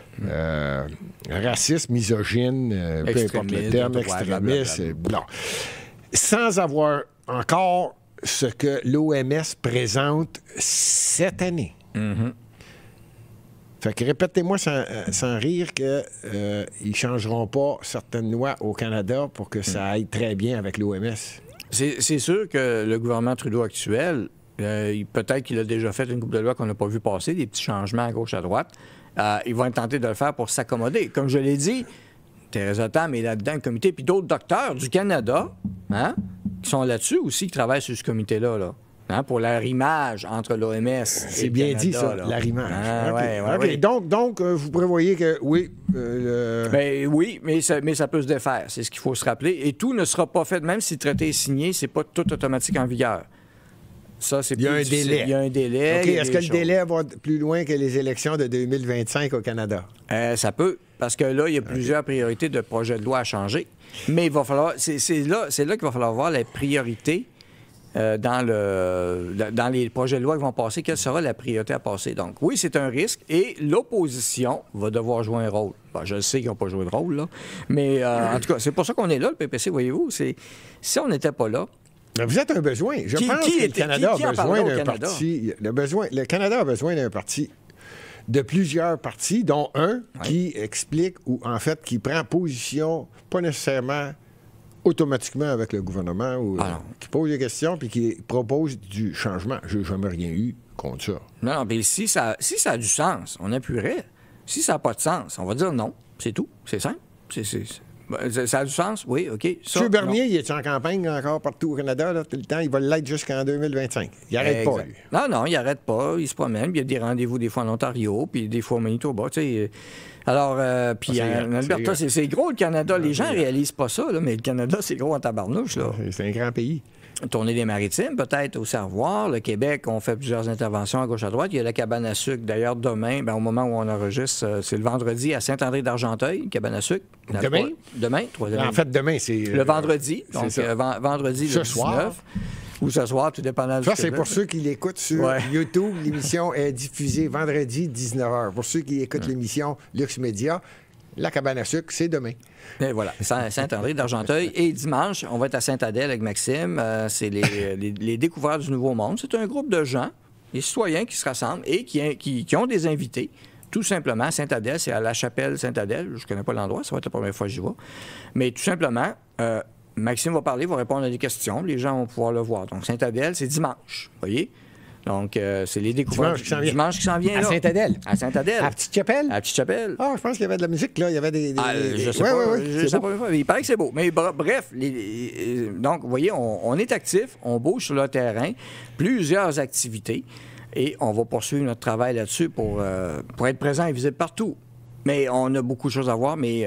raciste, misogyne, peu importe le terme, extrémiste, blanc. Sans avoir encore ce que l'OMS présente cette année. Mm-hmm. Fait que répétez-moi sans rire qu'ils ne changeront pas certaines lois au Canada pour que ça aille très bien avec l'OMS. C'est sûr que le gouvernement Trudeau actuel, peut-être qu'il a déjà fait une couple de lois qu'on n'a pas vu passer, des petits changements à gauche, à droite. Ils vont tenter de le faire pour s'accommoder. Comme je l'ai dit, Theresa Tam est là-dedans, le comité, puis d'autres docteurs du Canada, hein, qui sont là-dessus aussi, qui travaillent sur ce comité-là, là, hein, pour l'arrimage entre l'OMS C'est bien Canada, dit, ça, l'arrimage. Okay. Donc, vous prévoyez que, oui... Ben, oui, mais ça peut se défaire, c'est ce qu'il faut se rappeler. Et tout ne sera pas fait, même si le traité est signé, c'est pas tout automatique en vigueur. Ça, c'est Il y a un délai. Il y a un délai. OK. Est-ce que le délai va plus loin que les élections de 2025 au Canada? Ça peut, parce que là, il y a plusieurs priorités de projets de loi à changer. Mais il va falloir... C'est là qu'il va falloir voir les priorités dans les projets de loi qui vont passer. Quelle sera la priorité à passer? Donc, oui, c'est un risque. Et l'opposition va devoir jouer un rôle. Bon, je le sais qu'ils n'ont pas joué de rôle, là. Mais en tout cas, c'est pour ça qu'on est là, le PPC, voyez-vous. Si on n'était pas là... Vous êtes un besoin. Je pense que le Canada a besoin d'un parti. Le Canada a besoin d'un parti, de plusieurs partis, dont un qui explique ou, en fait, qui prend position, pas nécessairement automatiquement avec le gouvernement, ou qui pose des questions puis qui propose du changement. Je n'ai jamais rien eu contre ça. Non, mais si ça a du sens, on appuierait. Si ça n'a pas de sens, on va dire non. C'est tout. C'est simple. Ça a du sens? Oui, OK. M. Bernier, il est en campagne encore partout au Canada, là, tout le temps. Il va l'être jusqu'en 2025. Il n'arrête pas, lui. Non, il n'arrête pas. Il se promène. Il y a des rendez-vous des fois en Ontario, puis des fois au Manitoba. Tu sais. Alors, puis en Alberta, c'est gros, le Canada. Les gens ne réalisent pas ça, là, mais le Canada, c'est gros en tabarnouche. Là. C'est un grand pays. Tournée des Maritimes, peut-être, au Sarroir. Le Québec, on fait plusieurs interventions à gauche à droite. Il y a la cabane à sucre. D'ailleurs, demain, au moment où on enregistre, c'est le vendredi à Saint-André-d'Argenteuil, cabane à sucre. Demain? Demain, 3e. En fait, demain, c'est... Le vendredi. Donc, vendredi, le 19. Soir. Ou ce soir, tout dépendant du... Ça, c'est pour ceux qui l'écoutent sur YouTube. L'émission est diffusée vendredi, 19h. Pour ceux qui écoutent l'émission Lux Média, la cabane à sucre, c'est demain. Et voilà, Saint-André d'Argenteuil. Et dimanche, on va être à Saint-Adèle avec Maxime. C'est les découvreurs du Nouveau Monde. C'est un groupe de gens, des citoyens qui se rassemblent et qui ont des invités. Tout simplement, Saint-Adèle, c'est à la chapelle Saint-Adèle. Je ne connais pas l'endroit, ça va être la première fois que j'y vais. Mais tout simplement, Maxime va parler, va répondre à des questions. Les gens vont pouvoir le voir. Donc, Saint-Adèle, c'est dimanche, vous voyez? Donc, c'est les découvertes dimanche qui s'en vient. À Saint-Adèle. À Saint-Adèle. À la Petite-Chapelle. À la Petite-Chapelle. Ah, je pense qu'il y avait de la musique, là. Il y avait des... je sais pas. Il paraît que c'est beau. Mais bref, donc, vous voyez, on est actif, on bouge sur le terrain, plusieurs activités, et on va poursuivre notre travail là-dessus pour être présent et visible partout. Mais on a beaucoup de choses à voir, mais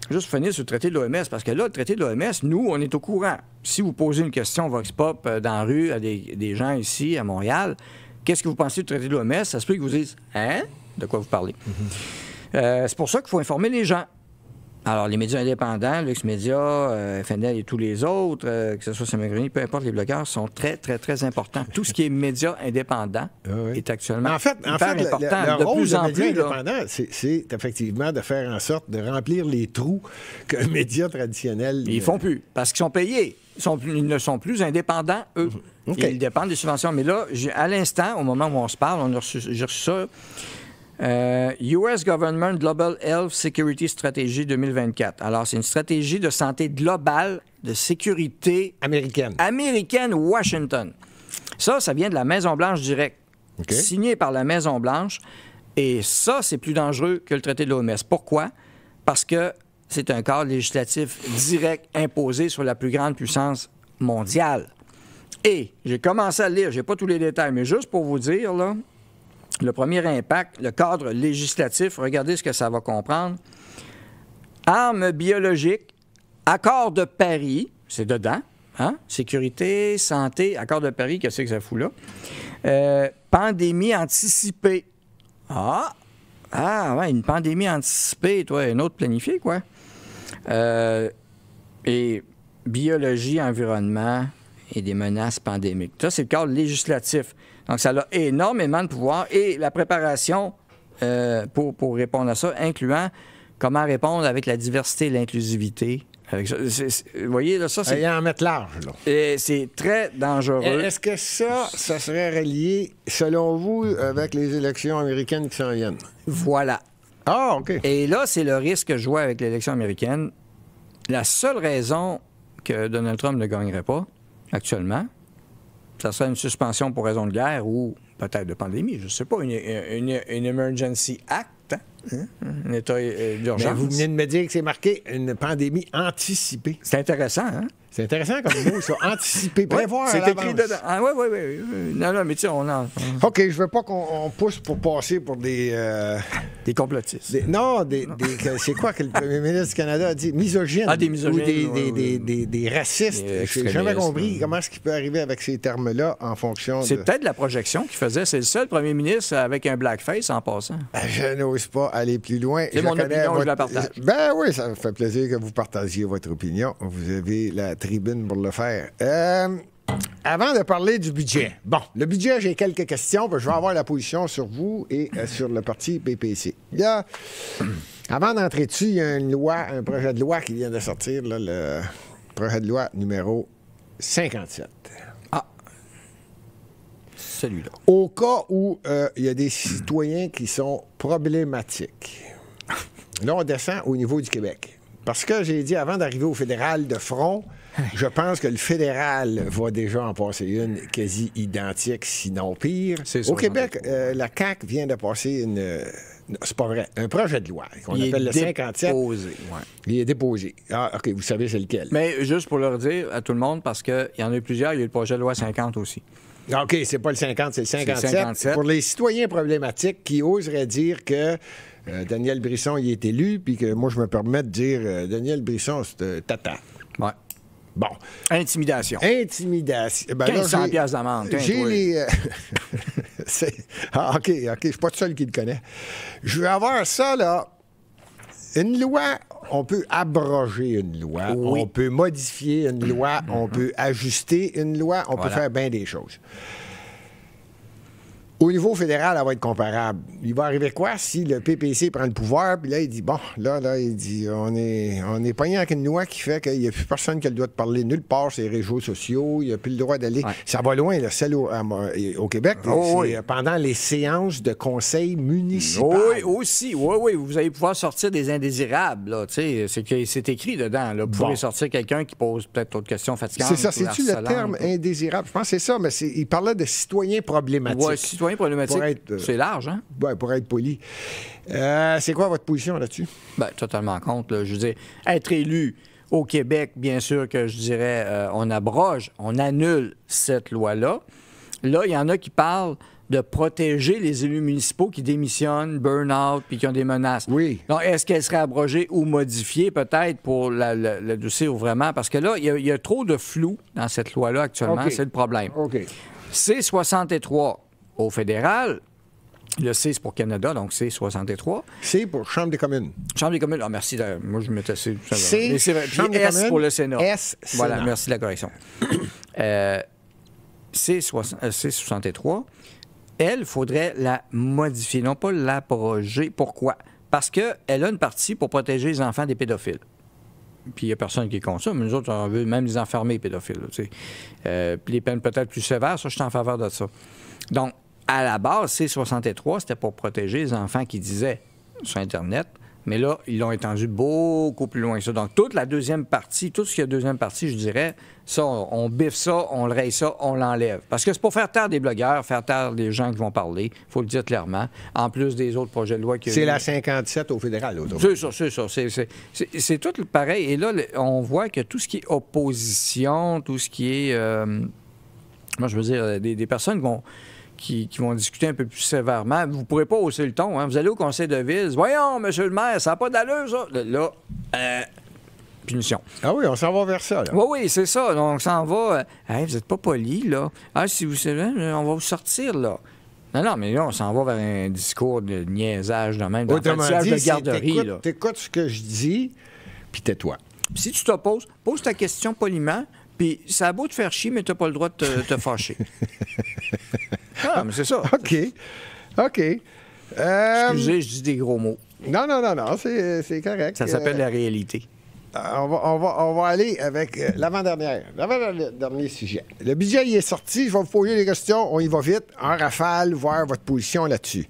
juste finir sur le traité de l'OMS, parce que là, le traité de l'OMS, nous, on est au courant. Si vous posez une question Vox Pop dans la rue à des gens ici, à Montréal, qu'est-ce que vous pensez du traité de l'OMS? Ça se peut qu'ils vous disent « Hein? De quoi vous parlez? C'est pour ça qu'il faut informer les gens. Alors, les médias indépendants, Lux Média, FNL et tous les autres, que ce soit Saint-Magrini, peu importe les blogueurs, sont très, très, très importants. Tout ce qui est médias indépendants est actuellement hyper important. Le rôle des médias indépendants, c'est effectivement de faire en sorte de remplir les trous qu'un média traditionnel... Ils font plus, parce qu'ils sont payés. Ils ne sont plus indépendants, eux. Okay. Ils dépendent des subventions. Mais là, à l'instant, au moment où on se parle, j'ai reçu ça... US Government Global Health Security Strategy 2024. Alors, c'est une stratégie de santé globale, de sécurité américaine Washington. Ça vient de la Maison-Blanche direct. Okay. Signé par la Maison-Blanche. Et ça, c'est plus dangereux que le traité de l'OMS. Pourquoi? Parce que c'est un cadre législatif direct imposé sur la plus grande puissance mondiale. Et j'ai commencé à lire, j'ai pas tous les détails, mais juste pour vous dire, là, le premier impact, le cadre législatif, regardez ce que ça va comprendre. Armes biologiques, accord de Paris, c'est dedans, hein? Sécurité, santé, accord de Paris, qu'est-ce que ça fout là? Pandémie anticipée. Ouais, une pandémie anticipée, toi, une autre planifiée, quoi. Et biologie, environnement et des menaces pandémiques. Ça, c'est le cadre législatif. Donc, ça a énormément de pouvoir. Et la préparation pour répondre à ça, incluant comment répondre avec la diversité et l'inclusivité. Vous voyez, là, ça, c'est... Et en mettre large, là. Et c'est très dangereux. Est-ce que ça serait relié, selon vous, avec les élections américaines qui s'en viennent? Voilà. Ah, OK. Et là, c'est le risque que je vois avec l'élection américaine. La seule raison que Donald Trump ne gagnerait pas, actuellement, ça serait une suspension pour raison de guerre ou peut-être de pandémie, je ne sais pas, une emergency act, hein? Un état d'urgence. Ben, vous venez de me dire que c'est marqué une pandémie anticipée. C'est intéressant, hein? C'est intéressant comme mot, ça. Anticiper, prévoir c'est à l'avance. Écrit dedans. Ah, oui. Non, mais tu sais, on en... OK, je veux pas qu'on pousse pour passer pour des... Des complotistes. C'est quoi que le premier ministre du Canada a dit? Misogynes. Des misogynes. Ou des racistes. Je n'ai jamais compris comment est-ce qu'il peut arriver avec ces termes-là en fonction de... C'est peut-être la projection qu'il faisait. C'est le seul premier ministre avec un blackface en passant. Je n'ose pas aller plus loin. C'est mon opinion, je la partage. Ben oui, ça me fait plaisir que vous partagiez votre opinion. Vous avez la tribune pour le faire. Avant de parler du budget, le budget, j'ai quelques questions. Je vais avoir la position sur vous et sur le parti PPC. Avant d'entrer dessus, il y a un projet de loi qui vient de sortir, là, le projet de loi numéro 57. Celui-là. Au cas où il y a des citoyens qui sont problématiques. Là, on descend au niveau du Québec. Parce que j'ai dit, avant d'arriver au fédéral de front, je pense que le fédéral va déjà en passer une quasi identique, sinon pire. Au Québec, la CAQ vient de passer c'est pas vrai, un projet de loi qu'on appelle le 57. Il est déposé. Ah, OK, vous savez c'est lequel. Mais juste pour leur dire à tout le monde, parce qu'il y en a eu plusieurs, il y a eu le projet de loi 50 aussi. OK, c'est pas le 50, c'est le 57. Pour les citoyens problématiques qui oseraient dire que Daniel Brisson y est élu, puis que moi, je me permets de dire Daniel Brisson, c'est tata. Ouais. Bon. Intimidation. 1500 piastres d'amende. J'ai les... OK, je suis pas le seul qui le connaît. Je veux avoir ça, là. Une loi, on peut abroger une loi, on peut modifier une loi, on peut ajuster une loi, on peut faire bien des choses. Au niveau fédéral, elle va être comparable. Il va arriver quoi si le PPC prend le pouvoir, puis là, il dit, il dit, on est pogné avec une loi qui fait qu'il n'y a plus personne qui a le droit de parler nulle part sur les réseaux sociaux, il n'y a plus le droit d'aller. Ouais. Ça va loin, là, celle au Québec, c'est pendant les séances de conseil municipal. Oui, aussi. Oui, vous allez pouvoir sortir des indésirables, là, tu sais, c'est écrit dedans, là. Vous pouvez sortir quelqu'un qui pose peut-être d'autres questions fatigantes. C'est ça, c'est-tu le terme indésirable? Je pense que c'est ça, mais il parlait de citoyens problématiques. Oui, citoyens problématiques, c'est large, hein? Oui, pour être poli. C'est quoi votre position là-dessus? Bien, totalement contre. Là. Je veux dire, être élu au Québec, bien sûr que je dirais, on abroge, on annule cette loi-là. Là, il y en a qui parlent de protéger les élus municipaux qui démissionnent, burn-out, puis qui ont des menaces. Oui. Donc, est-ce qu'elle serait abrogée ou modifiée peut-être pour l'adoucir vraiment? Parce que là, il y a trop de flou dans cette loi-là actuellement. OK. C'est le problème. OK. C-63 au fédéral, le C, c'est pour Canada, donc C-63. C pour Chambre des communes. Chambre des communes, merci. Moi, je mettais C. C, Mais c'est vrai. Chambre Puis des S communes, pour le Sénat. S, Voilà, Sénat. merci de la correction. C-63, elle, il faudrait la modifier, non pas l'abroger. Pourquoi? Parce qu'elle a une partie pour protéger les enfants des pédophiles. Puis il n'y a personne qui est contre ça, mais nous autres, on veut même les enfermer, pédophiles. Puis les peines peut-être plus sévères, ça, je suis en faveur de ça. Donc, à la base, C-63, c'était pour protéger les enfants qui disaient sur Internet, mais là, ils l'ont étendu beaucoup plus loin que ça. Donc, toute la deuxième partie, tout ce qui est deuxième partie, je dirais, ça, on biffe ça, on le raye ça, on l'enlève. Parce que c'est pour faire taire des blogueurs, faire taire des gens qui vont parler, il faut le dire clairement, en plus des autres projets de loi qui... C'est la 57 au fédéral. C'est ça, c'est ça. C'est tout pareil. Et là, on voit que tout ce qui est opposition, tout ce qui est... moi, je veux dire, des personnes qui vont discuter un peu plus sévèrement. Vous ne pourrez pas hausser le ton. Hein? Vous allez au conseil de ville, voyons, monsieur le maire, ça n'a pas d'allure, ça. Là, punition. Ah oui, on s'en va vers ça. Là. Oui, c'est ça. Donc, on s'en va. Hey, vous n'êtes pas poli, là. Ah, si vous savez, on va vous sortir, là. Non, mais là, on s'en va vers un discours de niaisage de même, Autrement dit, de garderie, là. T'écoutes ce que je dis, puis tais-toi. Puis si tu t'opposes, pose ta question poliment, puis ça a beau te faire chier, mais tu n'as pas le droit de te fâcher. Ah, mais c'est ça. OK. Excusez, je dis des gros mots. Non, c'est correct. Ça s'appelle la réalité. On va aller avec l'avant-dernier sujet. Le budget, il est sorti. Je vais vous poser des questions. On y va vite. En rafale, voir votre position là-dessus.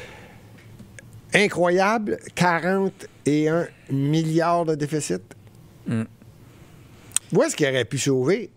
Incroyable. 41 milliards de déficit. Où est-ce qu'il aurait pu sauver?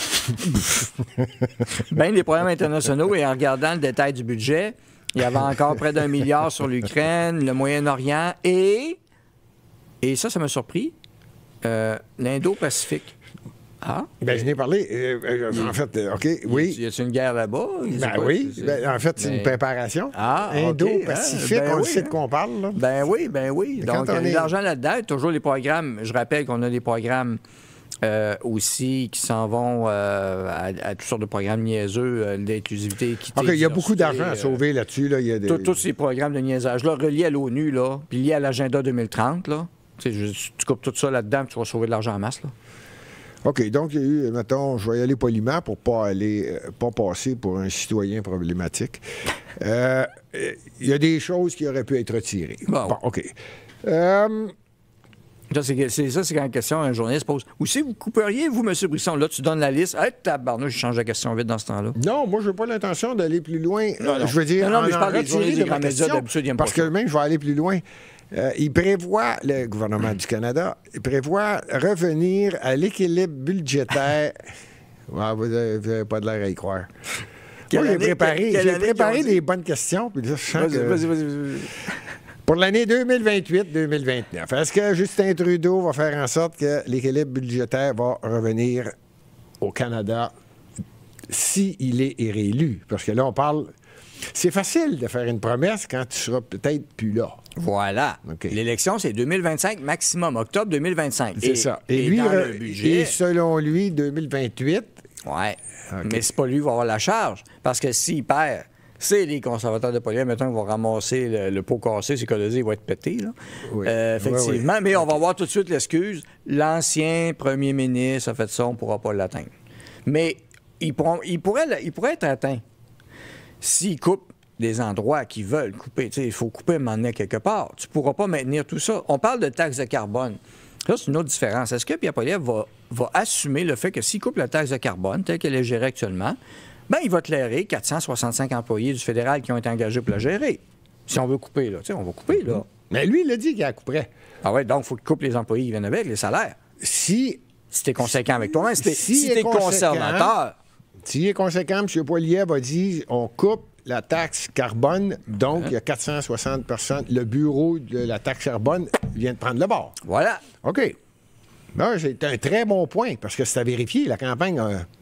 Bien, les problèmes internationaux, et en regardant le détail du budget, il y avait encore près d'1 milliard sur l'Ukraine, le Moyen-Orient et ça m'a surpris, l'Indo-Pacifique. Ah? Bien, je n'ai parlé. En fait, OK, oui. Y a-t-il une guerre là-bas? Oui. En fait, c'est une préparation. Ah, Indo-Pacifique, on sait de quoi on parle. Là. Ben oui. Donc, il y a de l'argent là-dedans. Toujours les programmes. Je rappelle qu'on a des programmes aussi qui s'en vont à toutes sortes de programmes niaiseux, d'inclusivité, équité. OK, il y a beaucoup d'argent à sauver là-dessus. Là. Tous ces programmes de niaisage-là, reliés à l'ONU, là, puis liés à l'agenda 2030, là. Tu coupes tout ça là-dedans, puis tu vas sauver de l'argent en masse, là. OK, donc il y a eu, mettons, je vais y aller poliment pour pas passer pour un citoyen problématique. Il y a des choses qui auraient pu être retirées. Bon, OK. C'est quand la question, un journaliste pose. Où c'est vous couperiez, vous, M. Brisson? Là, tu donnes la liste. Hey, tabarnouche, je change la question vite dans ce temps-là. Non, moi, je n'ai pas l'intention d'aller plus loin. Non. Je veux dire, non, mais je parle des retirer des de grands ma médias, question, d'habitude, ils aiment parce pas que ça. même, je vais aller plus loin. Il prévoit, le gouvernement du Canada, revenir à l'équilibre budgétaire. Ouais, vous n'avez pas de l'air à y croire. Moi, j'ai préparé des bonnes questions. Puis là, je sens que... Vas-y. Pour l'année 2028-2029, est-ce que Justin Trudeau va faire en sorte que l'équilibre budgétaire va revenir au Canada s'il est réélu? Parce que là, on parle... C'est facile de faire une promesse quand tu seras peut-être plus là. Voilà. Okay. L'élection, c'est 2025 maximum, octobre 2025. C'est ça. Et lui, dans le budget... Et selon lui, 2028... Oui. Okay. Mais c'est pas lui qui va avoir la charge. Parce que s'il perd, c'est les conservateurs de Poilievre, mettons, qui vont ramasser le pot cassé, c'est que il va être pété, là. Oui. Effectivement. Oui. Mais on va voir tout de suite l'excuse. L'ancien premier ministre a fait ça, on ne pourra pas l'atteindre. Mais il pourrait être atteint s'il coupe des endroits qu'ils veulent couper. Il faut couper un moment donné quelque part. Tu ne pourras pas maintenir tout ça. On parle de taxe de carbone. Là, c'est une autre différence. Est-ce que Pierre Poilievre va assumer le fait que s'il coupe la taxe de carbone, telle qu'elle est gérée actuellement, bien, il va clairer 465 employés du fédéral qui ont été engagés pour la gérer. Si on veut couper, là. On va couper, là. Mais lui, il a dit qu'il la couperait. Ah oui, donc il faut qu'il coupe les employés qui viennent avec, les salaires. Si tu es conséquent avec toi-même, si tu es conservateur. S'il est conséquent, M. Poilievre a dit on coupe la taxe carbone, donc il y a 460 personnes. Le bureau de la taxe carbone vient de prendre le bord. Voilà. OK. Ben, c'est un très bon point, parce que c'est à vérifier. La campagne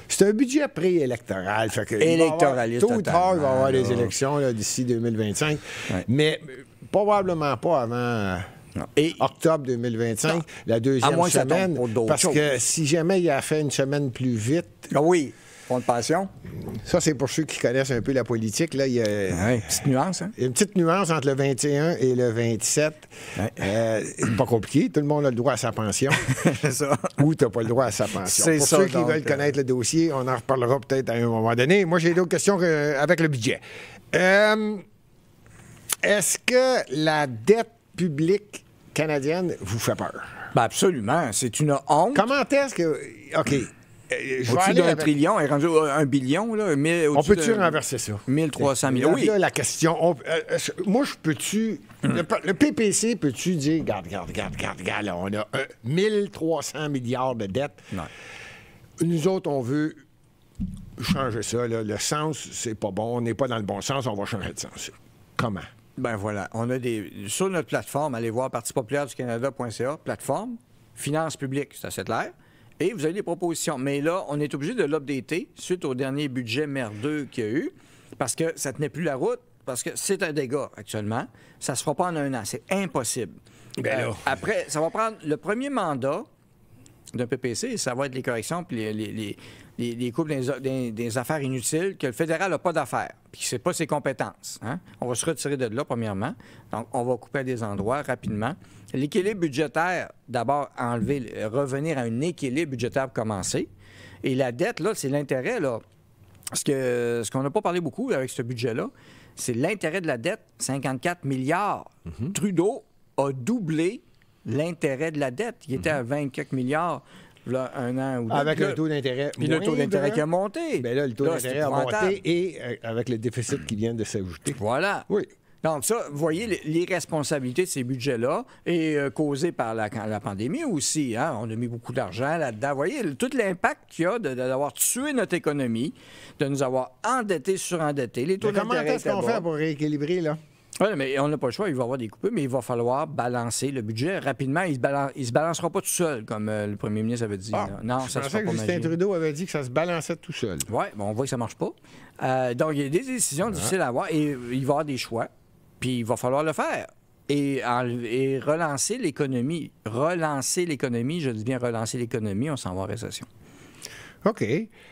C'est un budget préélectoral. Électoraliste. Tôt ou tard, il va y avoir des élections d'ici 2025. Ouais. Mais probablement pas avant octobre 2025, non. La deuxième semaine. Parce que si jamais il a fait une semaine plus vite... Ah oui. Fonds de pension. Ça, c'est pour ceux qui connaissent un peu la politique. Là, il y a une petite nuance. Hein? Il y a une petite nuance entre le 21 et le 27. Pas compliqué. Tout le monde a le droit à sa pension. C'est ça. Ou tu n'as pas le droit à sa pension. C'est pour ça, ceux qui veulent connaître le dossier, on en reparlera peut-être à un moment donné. Moi, j'ai d'autres questions avec le budget. Est-ce que la dette publique canadienne vous fait peur? Ben absolument. C'est une honte. Comment est-ce que... OK. Au-dessus d'un trillion, elle est rendue à 1 billion. Là, on peut-tu renverser ça? 1300 millions. Oui. Là, la question, moi, je peux-tu... Le PPC, peux-tu dire, regarde, là, on a 1300 milliards de dettes. Non. Nous autres, on veut changer ça. Là. Le sens, c'est pas bon. On n'est pas dans le bon sens. On va changer de sens. Comment? Ben voilà. On a sur notre plateforme, allez voir partipopulaire-du-Canada.ca, plateforme, finances publiques, c'est assez clair. Et vous avez des propositions. Mais là, on est obligé de l'updater suite au dernier budget merdeux qu'il y a eu, parce que ça ne tenait plus la route, parce que c'est un dégât actuellement. Ça ne se fera pas en un an. C'est impossible. Après, ça va prendre le premier mandat d'un PPC, ça va être les corrections puis les coupes des affaires inutiles que le fédéral n'a pas d'affaires, puis c'est pas ses compétences. Hein? On va se retirer de là, premièrement. Donc, on va couper à des endroits rapidement. L'équilibre budgétaire, d'abord, revenir à un équilibre budgétaire pour commencer. Et la dette, là, c'est l'intérêt, là. Parce que ce qu'on n'a pas parlé beaucoup avec ce budget-là, c'est l'intérêt de la dette, 54 milliards. Mm-hmm. Trudeau a doublé l'intérêt de la dette. Il était à 20 quelques milliards, là, un an ou deux. Avec le taux d'intérêt moindre. Le taux d'intérêt qui a monté. Bien là, le taux d'intérêt a monté et avec le déficit qui vient de s'ajouter. Voilà. Oui. Donc ça, vous voyez l'irresponsabilité de ces budgets-là est causée par la pandémie aussi. Hein? On a mis beaucoup d'argent là-dedans. Vous voyez tout l'impact qu'il y a d'avoir tué notre économie, de nous avoir endettés, surendettés. Les taux comment est-ce qu'on fait pour rééquilibrer, là? Oui, mais on n'a pas le choix. Il va y avoir des coupes, mais il va falloir balancer le budget rapidement. Il ne se balancera pas tout seul, comme le premier ministre avait dit. Non, ça se fera pas. Justin Trudeau avait dit que ça se balançait tout seul. Oui, bon, on voit que ça ne marche pas. Donc, il y a des décisions difficiles à avoir et il va y avoir des choix. Puis il va falloir le faire. Et relancer l'économie. Relancer l'économie, je dis bien relancer l'économie, on s'en va en récession. OK.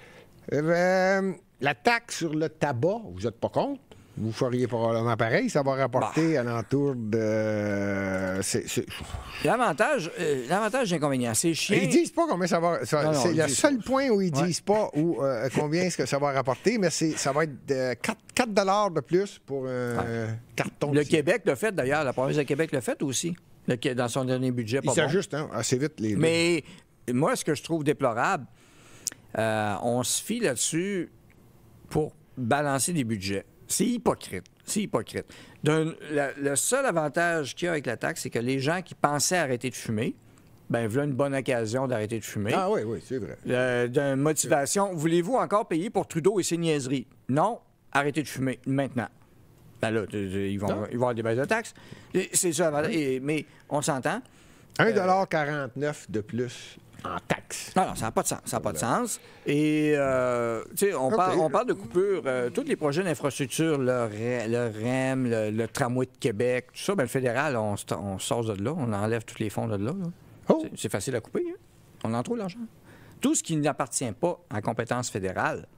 La taxe sur le tabac, vous n'êtes pas contre? Vous feriez probablement pareil. Ça va rapporter alentour de... L'avantage l'inconvénient, c'est chiant. Ils disent pas combien ça va... c'est le seul point où ils disent pas combien est-ce que ça va rapporter, mais ça va être de 4 $ de plus pour un carton. Le Québec l'a fait, d'ailleurs. La province de Québec l'a fait aussi, dans son dernier budget. Il s'ajuste assez vite, les deux. Mais moi, ce que je trouve déplorable, on se fie là-dessus pour balancer des budgets. C'est hypocrite. C'est hypocrite. Le seul avantage qu'il y a avec la taxe, c'est que les gens qui pensaient arrêter de fumer, bien, voilà une bonne occasion d'arrêter de fumer. Ah oui, c'est vrai. D'une motivation. Voulez-vous encore payer pour Trudeau et ses niaiseries? Non, arrêtez de fumer maintenant. Ben là, ils vont avoir des baisses de taxes. C'est ça. Mais on s'entend. 1,49 $ de plus en taxes. Non, ça n'a pas de sens. Ça n'a pas de sens. Et, tu sais, on parle de coupures. Tous les projets d'infrastructure, le REM, le tramway de Québec, tout ça, bien, le fédéral, on sort de là. On enlève tous les fonds de là. Oh. C'est facile à couper. Hein? On en trouve l'argent. Tout ce qui n'appartient pas à compétence fédérale.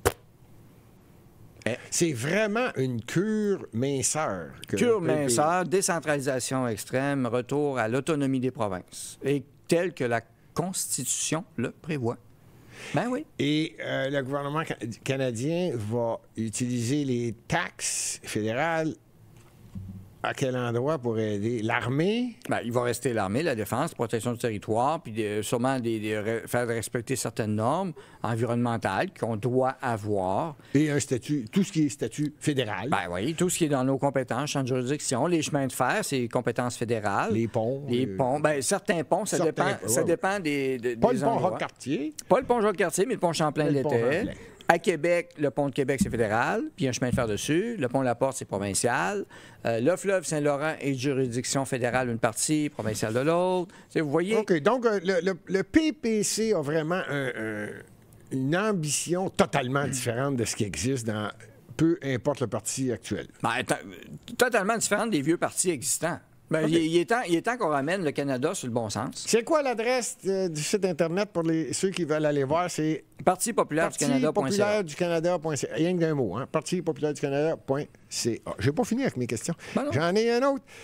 C'est vraiment une cure minceur. Cure minceur, décentralisation extrême, retour à l'autonomie des provinces. Et tel que la Constitution le prévoit. Ben oui. Et le gouvernement canadien va utiliser les taxes fédérales à quel endroit pour aider? L'armée? Bien, il va rester l'armée, la défense, la protection du territoire, puis sûrement faire respecter certaines normes environnementales qu'on doit avoir. Et un statut, tout ce qui est statut fédéral. Ben oui, tout ce qui est dans nos compétences, champ de juridiction. Les chemins de fer, c'est compétences fédérales. Les ponts. Les ponts. Bien, certains ponts, ça dépend des pas le pont Jacques-Cartier. Pas le pont Jacques-Cartier, mais le pont Champlain l'était. À Québec, le pont de Québec, c'est fédéral, puis il y a un chemin de fer dessus. Le pont La Porte, c'est provincial. Le fleuve Saint-Laurent est de juridiction fédérale une partie, provinciale de l'autre. Vous voyez? OK. Donc, le PPC a vraiment une ambition totalement différente de ce qui existe dans peu importe le parti actuel. Ben, totalement différente des vieux partis existants. Ben, okay. il est temps qu'on ramène le Canada sur le bon sens. C'est quoi l'adresse du site Internet pour ceux qui veulent aller voir? C'est Parti populaire du Canada.ca. Parti populaire du Canada.ca. Rien que d'un mot, hein? Parti populaire du Canada.ca. J'ai pas fini avec mes questions. Ben j'en ai un autre.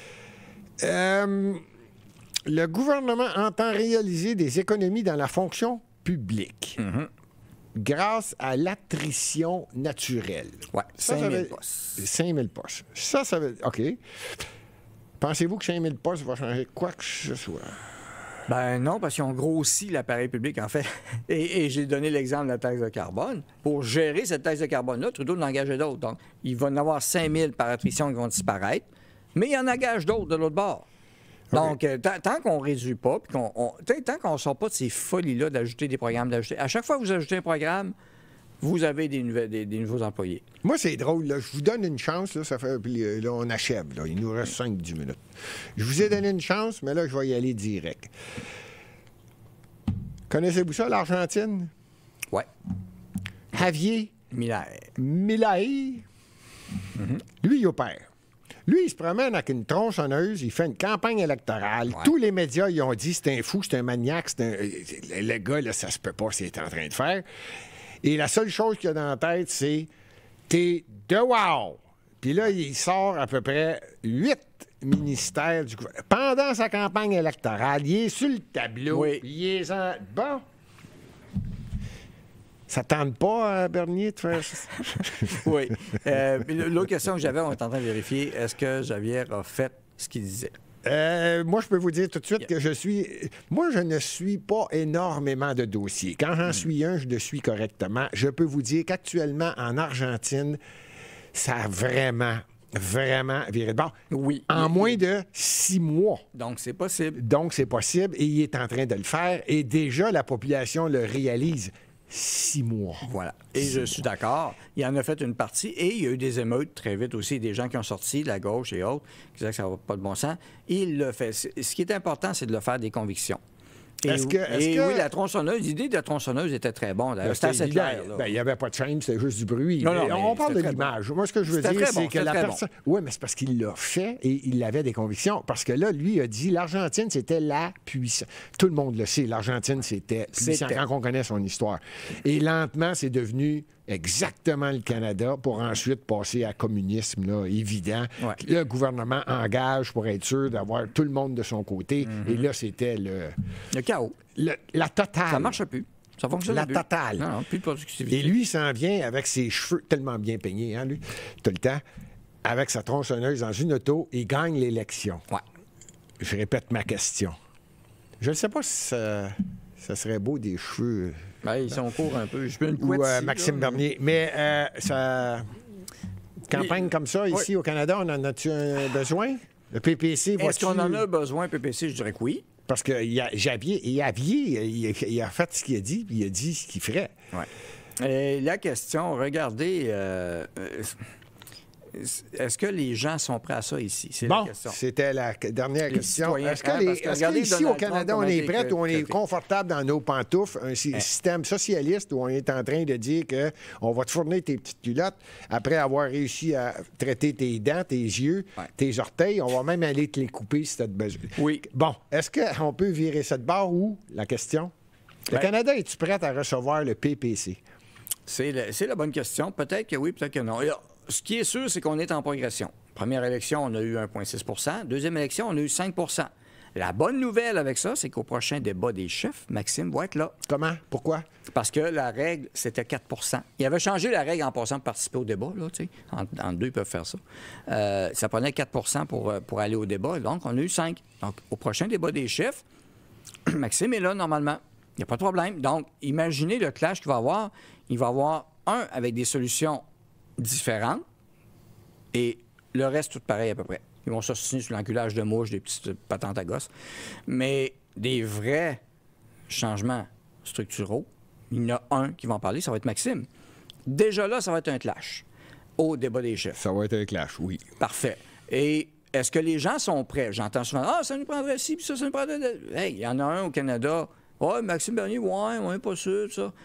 Le gouvernement entend réaliser des économies dans la fonction publique grâce à l'attrition naturelle. Oui, 5 000 postes. 5 000 postes. Ça veut... OK. Pensez-vous que 5 000 postes va changer quoi que ce soit? Ben non, parce qu'ils ont grossi l'appareil public, en fait. Et j'ai donné l'exemple de la taxe de carbone. Pour gérer cette taxe de carbone-là, Trudeau en engageait d'autres. Donc, il va en avoir 5 000 par attrition qui vont disparaître, mais il en engage d'autres de l'autre bord. Donc, tant qu'on ne réduit pas, puis tant qu'on ne sort pas de ces folies-là d'ajouter des programmes, à chaque fois que vous ajoutez un programme, vous avez des nouveaux employés. Moi, c'est drôle. Là. Je vous donne une chance. Là, ça fait, puis, là on achève. Là. Il nous reste 5-10 minutes. Je vous ai donné une chance, mais là, je vais y aller direct. Connaissez-vous ça, l'Argentine? Oui. Javier Milei. Lui, il opère. Lui, il se promène avec une tronçonneuse, il fait une campagne électorale. Ouais. Tous les médias, ils ont dit c'est un fou, c'est un maniaque, le gars, là, ça se peut pas ce qu'il est en train de faire. Et la seule chose qu'il a dans la tête, c'est t'es de wow! Puis là, il sort à peu près 8 ministères du gouvernement. Pendant sa campagne électorale, il est sur le tableau. Oui. Il est en... Bon. Ça tente pas, Bernier, de faire ça? Oui. L'autre question que j'avais, on est en train de vérifier, est-ce que Javier a fait ce qu'il disait? Moi, je peux vous dire tout de suite que moi, je ne suis pas énormément de dossiers. Quand j'en suis un, je le suis correctement. Je peux vous dire qu'actuellement, en Argentine, ça a vraiment viré de bord. Oui. En moins de 6 mois. Donc, c'est possible. Et il est en train de le faire. Et déjà, la population le réalise. 6 mois. Voilà. Et je suis d'accord. Il en a fait une partie et il y a eu des émeutes très vite aussi, des gens qui ont sorti, la gauche et autres, qui disaient que ça n'a pas de bon sens. Il le fait. Ce qui est important, c'est de le faire des convictions. Oui, la tronçonneuse, l'idée de la tronçonneuse était très bonne. C'était assez clair. Il n'y avait pas de chaîne, c'était juste du bruit. Non, on parle de l'image. Moi, ce que je veux dire, c'est que la personne... Oui, mais c'est parce qu'il l'a fait et il avait des convictions. Parce que là, lui a dit l'Argentine, c'était la puissance. Tout le monde le sait, l'Argentine, c'était puissant quand on connaît son histoire. Et lentement, c'est devenu exactement le Canada pour ensuite passer à communisme, là, évident. Ouais. Le gouvernement engage pour être sûr d'avoir tout le monde de son côté. Et là, c'était le chaos. La totale. Ça ne marche plus. Ça fonctionne la totale. Non, plus de productivité. Et lui, il s'en vient avec ses cheveux tellement bien peignés, hein, lui, tout le temps, avec sa tronçonneuse dans une auto, il gagne l'élection. Ouais. Je répète ma question. Je ne sais pas si ça serait beau des cheveux... Ben, ils sont courts un peu. Je peux une couette ou Maxime Bernier. Mais campagne comme ça, ici au Canada, on en a-tu un besoin? Le PPC, est-ce qu'on en a besoin, PPC? Je dirais que oui. Parce que Javier, il a fait ce qu'il a dit, puis il a dit ce qu'il ferait. Ouais. La question, regardez... Est-ce que les gens sont prêts à ça ici? C'est la question. C'était la dernière question. Est-ce que ici au Canada, on est prêt ou on est confortable dans nos pantoufles, un système socialiste où on est en train de dire qu'on va te fournir tes petites culottes après avoir réussi à traiter tes dents, tes yeux, tes orteils, on va même aller te les couper si tu as besoin. Oui. Bon, est-ce qu'on peut virer cette barre ou, la question, le Canada, es-tu prêt à recevoir le PPC? C'est la bonne question. Peut-être que oui, peut-être que non. Ce qui est sûr, c'est qu'on est en progression. Première élection, on a eu 1,6 %. Deuxième élection, on a eu 5 %. La bonne nouvelle avec ça, c'est qu'au prochain débat des chefs, Maxime va être là. Comment? Pourquoi? Parce que la règle, c'était 4 %. Il avait changé la règle en passant pour participer au débat. Là, tu sais. En deux, ils peuvent faire ça. Ça prenait 4 % pour aller au débat. Donc, on a eu 5. Donc, au prochain débat des chefs, Maxime est là, normalement. Il n'y a pas de problème. Donc, imaginez le clash qu'il va avoir. Il va avoir avec des solutions différentes et le reste tout pareil à peu près. Ils vont s'ostiner sur l'enculage de mouches, des petites patentes à gosses. Mais des vrais changements structuraux, il y en a un qui va en parler, ça va être Maxime. Déjà là, ça va être un clash au débat des chefs. Ça va être un clash, oui. Parfait. Et est-ce que les gens sont prêts? J'entends souvent, ça nous prendrait ci, puis ça nous prendrait... Hey, il y en a un au Canada. Ouais, Maxime Bernier, ouais, pas sûr, ça.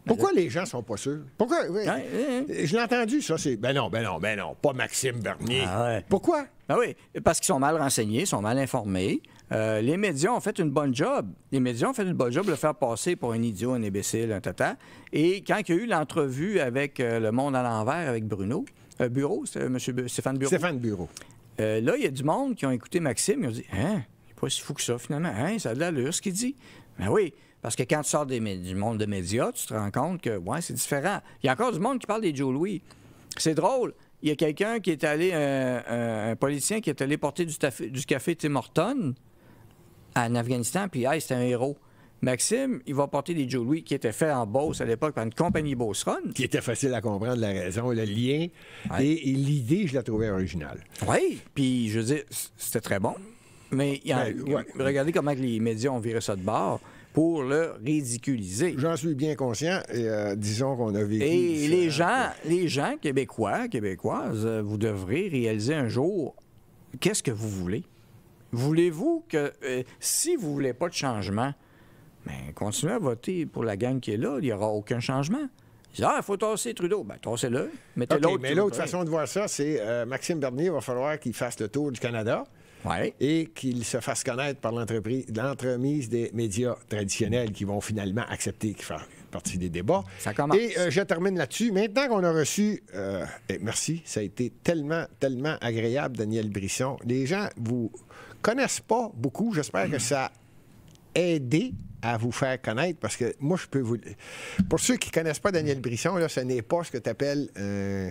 Pourquoi les gens sont pas sûrs? Pourquoi? Oui. Je l'ai entendu, ça, c'est... Ben non, pas Maxime Bernier. Ah ouais. Pourquoi? Ben oui, parce qu'ils sont mal renseignés, ils sont mal informés. Les médias ont fait une bonne job. Les médias ont fait une bonne job de le faire passer pour un idiot, un imbécile, un tata. Et quand il y a eu l'entrevue avec Le Monde à l'envers, avec Bruno, Bureau, c'est M. Stéphane Bureau. Stéphane Bureau. Là, il y a du monde qui ont écouté Maxime, ils ont dit « Hein? Il n'est pas si fou que ça, finalement. Hein? Ça a de l'allure, ce qu'il dit. » Ben oui, parce que quand tu sors du monde des médias, tu te rends compte que, ouais, c'est différent. Il y a encore du monde qui parle des Joe Louis. C'est drôle. Il y a quelqu'un qui est allé, un politicien qui est allé porter du café Tim Hortons en Afghanistan, puis hey, c'était un héros. Maxime, il va porter des Joe Louis qui étaient faits en Beauce à l'époque par une compagnie beauceronne. Qui était facile à comprendre, la raison, le lien. Ouais. Et l'idée, je la trouvais originale. Oui, puis je veux dire, c'était très bon. Mais regardez comment les médias ont viré ça de bord pour le ridiculiser. J'en suis bien conscient. Et, disons qu'on a vécu... Et les gens québécois, québécoises, vous devrez réaliser un jour, qu'est-ce que vous voulez? Voulez-vous que, si vous ne voulez pas de changement, bien, continuez à voter pour la gang qui est là, il n'y aura aucun changement. Ils disent, il faut tasser Trudeau. Bien, tassez-le. Mettez l'autre. Mais l'autre façon de voir ça, c'est Maxime Bernier, il va falloir qu'il fasse le tour du Canada. Ouais. Et qu'il se fasse connaître par l'entremise des médias traditionnels qui vont finalement accepter qu'il fasse partie des débats. Ça commence. Et je termine là-dessus. Maintenant qu'on a reçu... merci, ça a été tellement, tellement agréable, Daniel Brisson. Les gens vous connaissent pas beaucoup. J'espère que ça a aidé à vous faire connaître, parce que moi, je peux vous... Pour ceux qui ne connaissent pas Daniel Brisson, là, ce n'est pas ce que tu appelles un...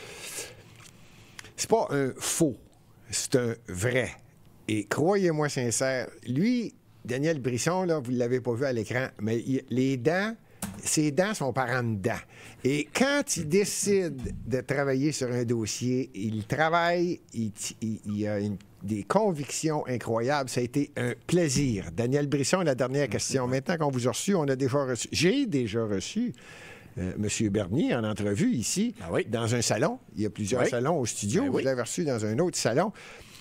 C'est pas un faux, c'est un vrai. Et croyez-moi sincère, lui, Daniel Brisson, là, vous ne l'avez pas vu à l'écran, mais les dents, ses dents sont par en dedans. Et quand il décide de travailler sur un dossier, il travaille, il a des convictions incroyables. Ça a été un plaisir. Daniel Brisson, la dernière question. Maintenant qu'on vous a reçu, j'ai déjà reçu M. Bernier en entrevue ici, dans un salon. Il y a plusieurs salons au studio. Vous l'avez reçu dans un autre salon.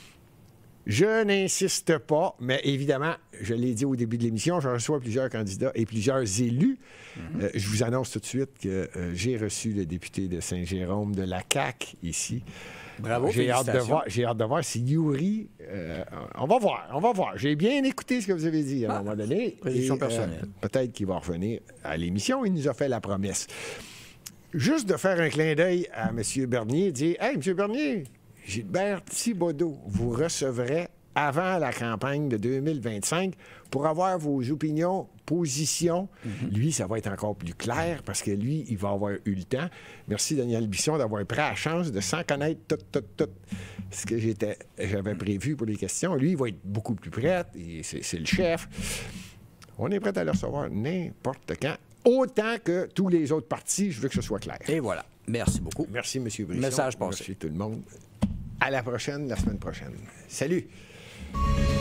Je n'insiste pas, mais évidemment, je l'ai dit au début de l'émission, je reçois plusieurs candidats et plusieurs élus. Je vous annonce tout de suite que j'ai reçu le député de Saint-Jérôme de la CAQ ici. Bravo, j'ai hâte de voir si Yuri... on va voir. J'ai bien écouté ce que vous avez dit à un moment donné. Position personnelle. Peut-être qu'il va revenir à l'émission. Il nous a fait la promesse. Juste de faire un clin d'œil à M. Bernier, dire « Hey, M. Bernier, Gilbert Thibodeau vous recevrez avant la campagne de 2025 pour avoir vos opinions, positions. Lui, ça va être encore plus clair parce que lui, il va avoir eu le temps. Merci, Daniel Bisson, d'avoir pris la chance de s'en connaître tout ce que j'avais prévu pour les questions. Lui, il va être beaucoup plus prêt. Et c'est le chef. On est prêt à le recevoir n'importe quand. Autant que tous les autres partis, je veux que ce soit clair. Et voilà. Merci beaucoup. Merci, M. Brisson. Message passé. Merci tout le monde. À la prochaine, la semaine prochaine. Salut!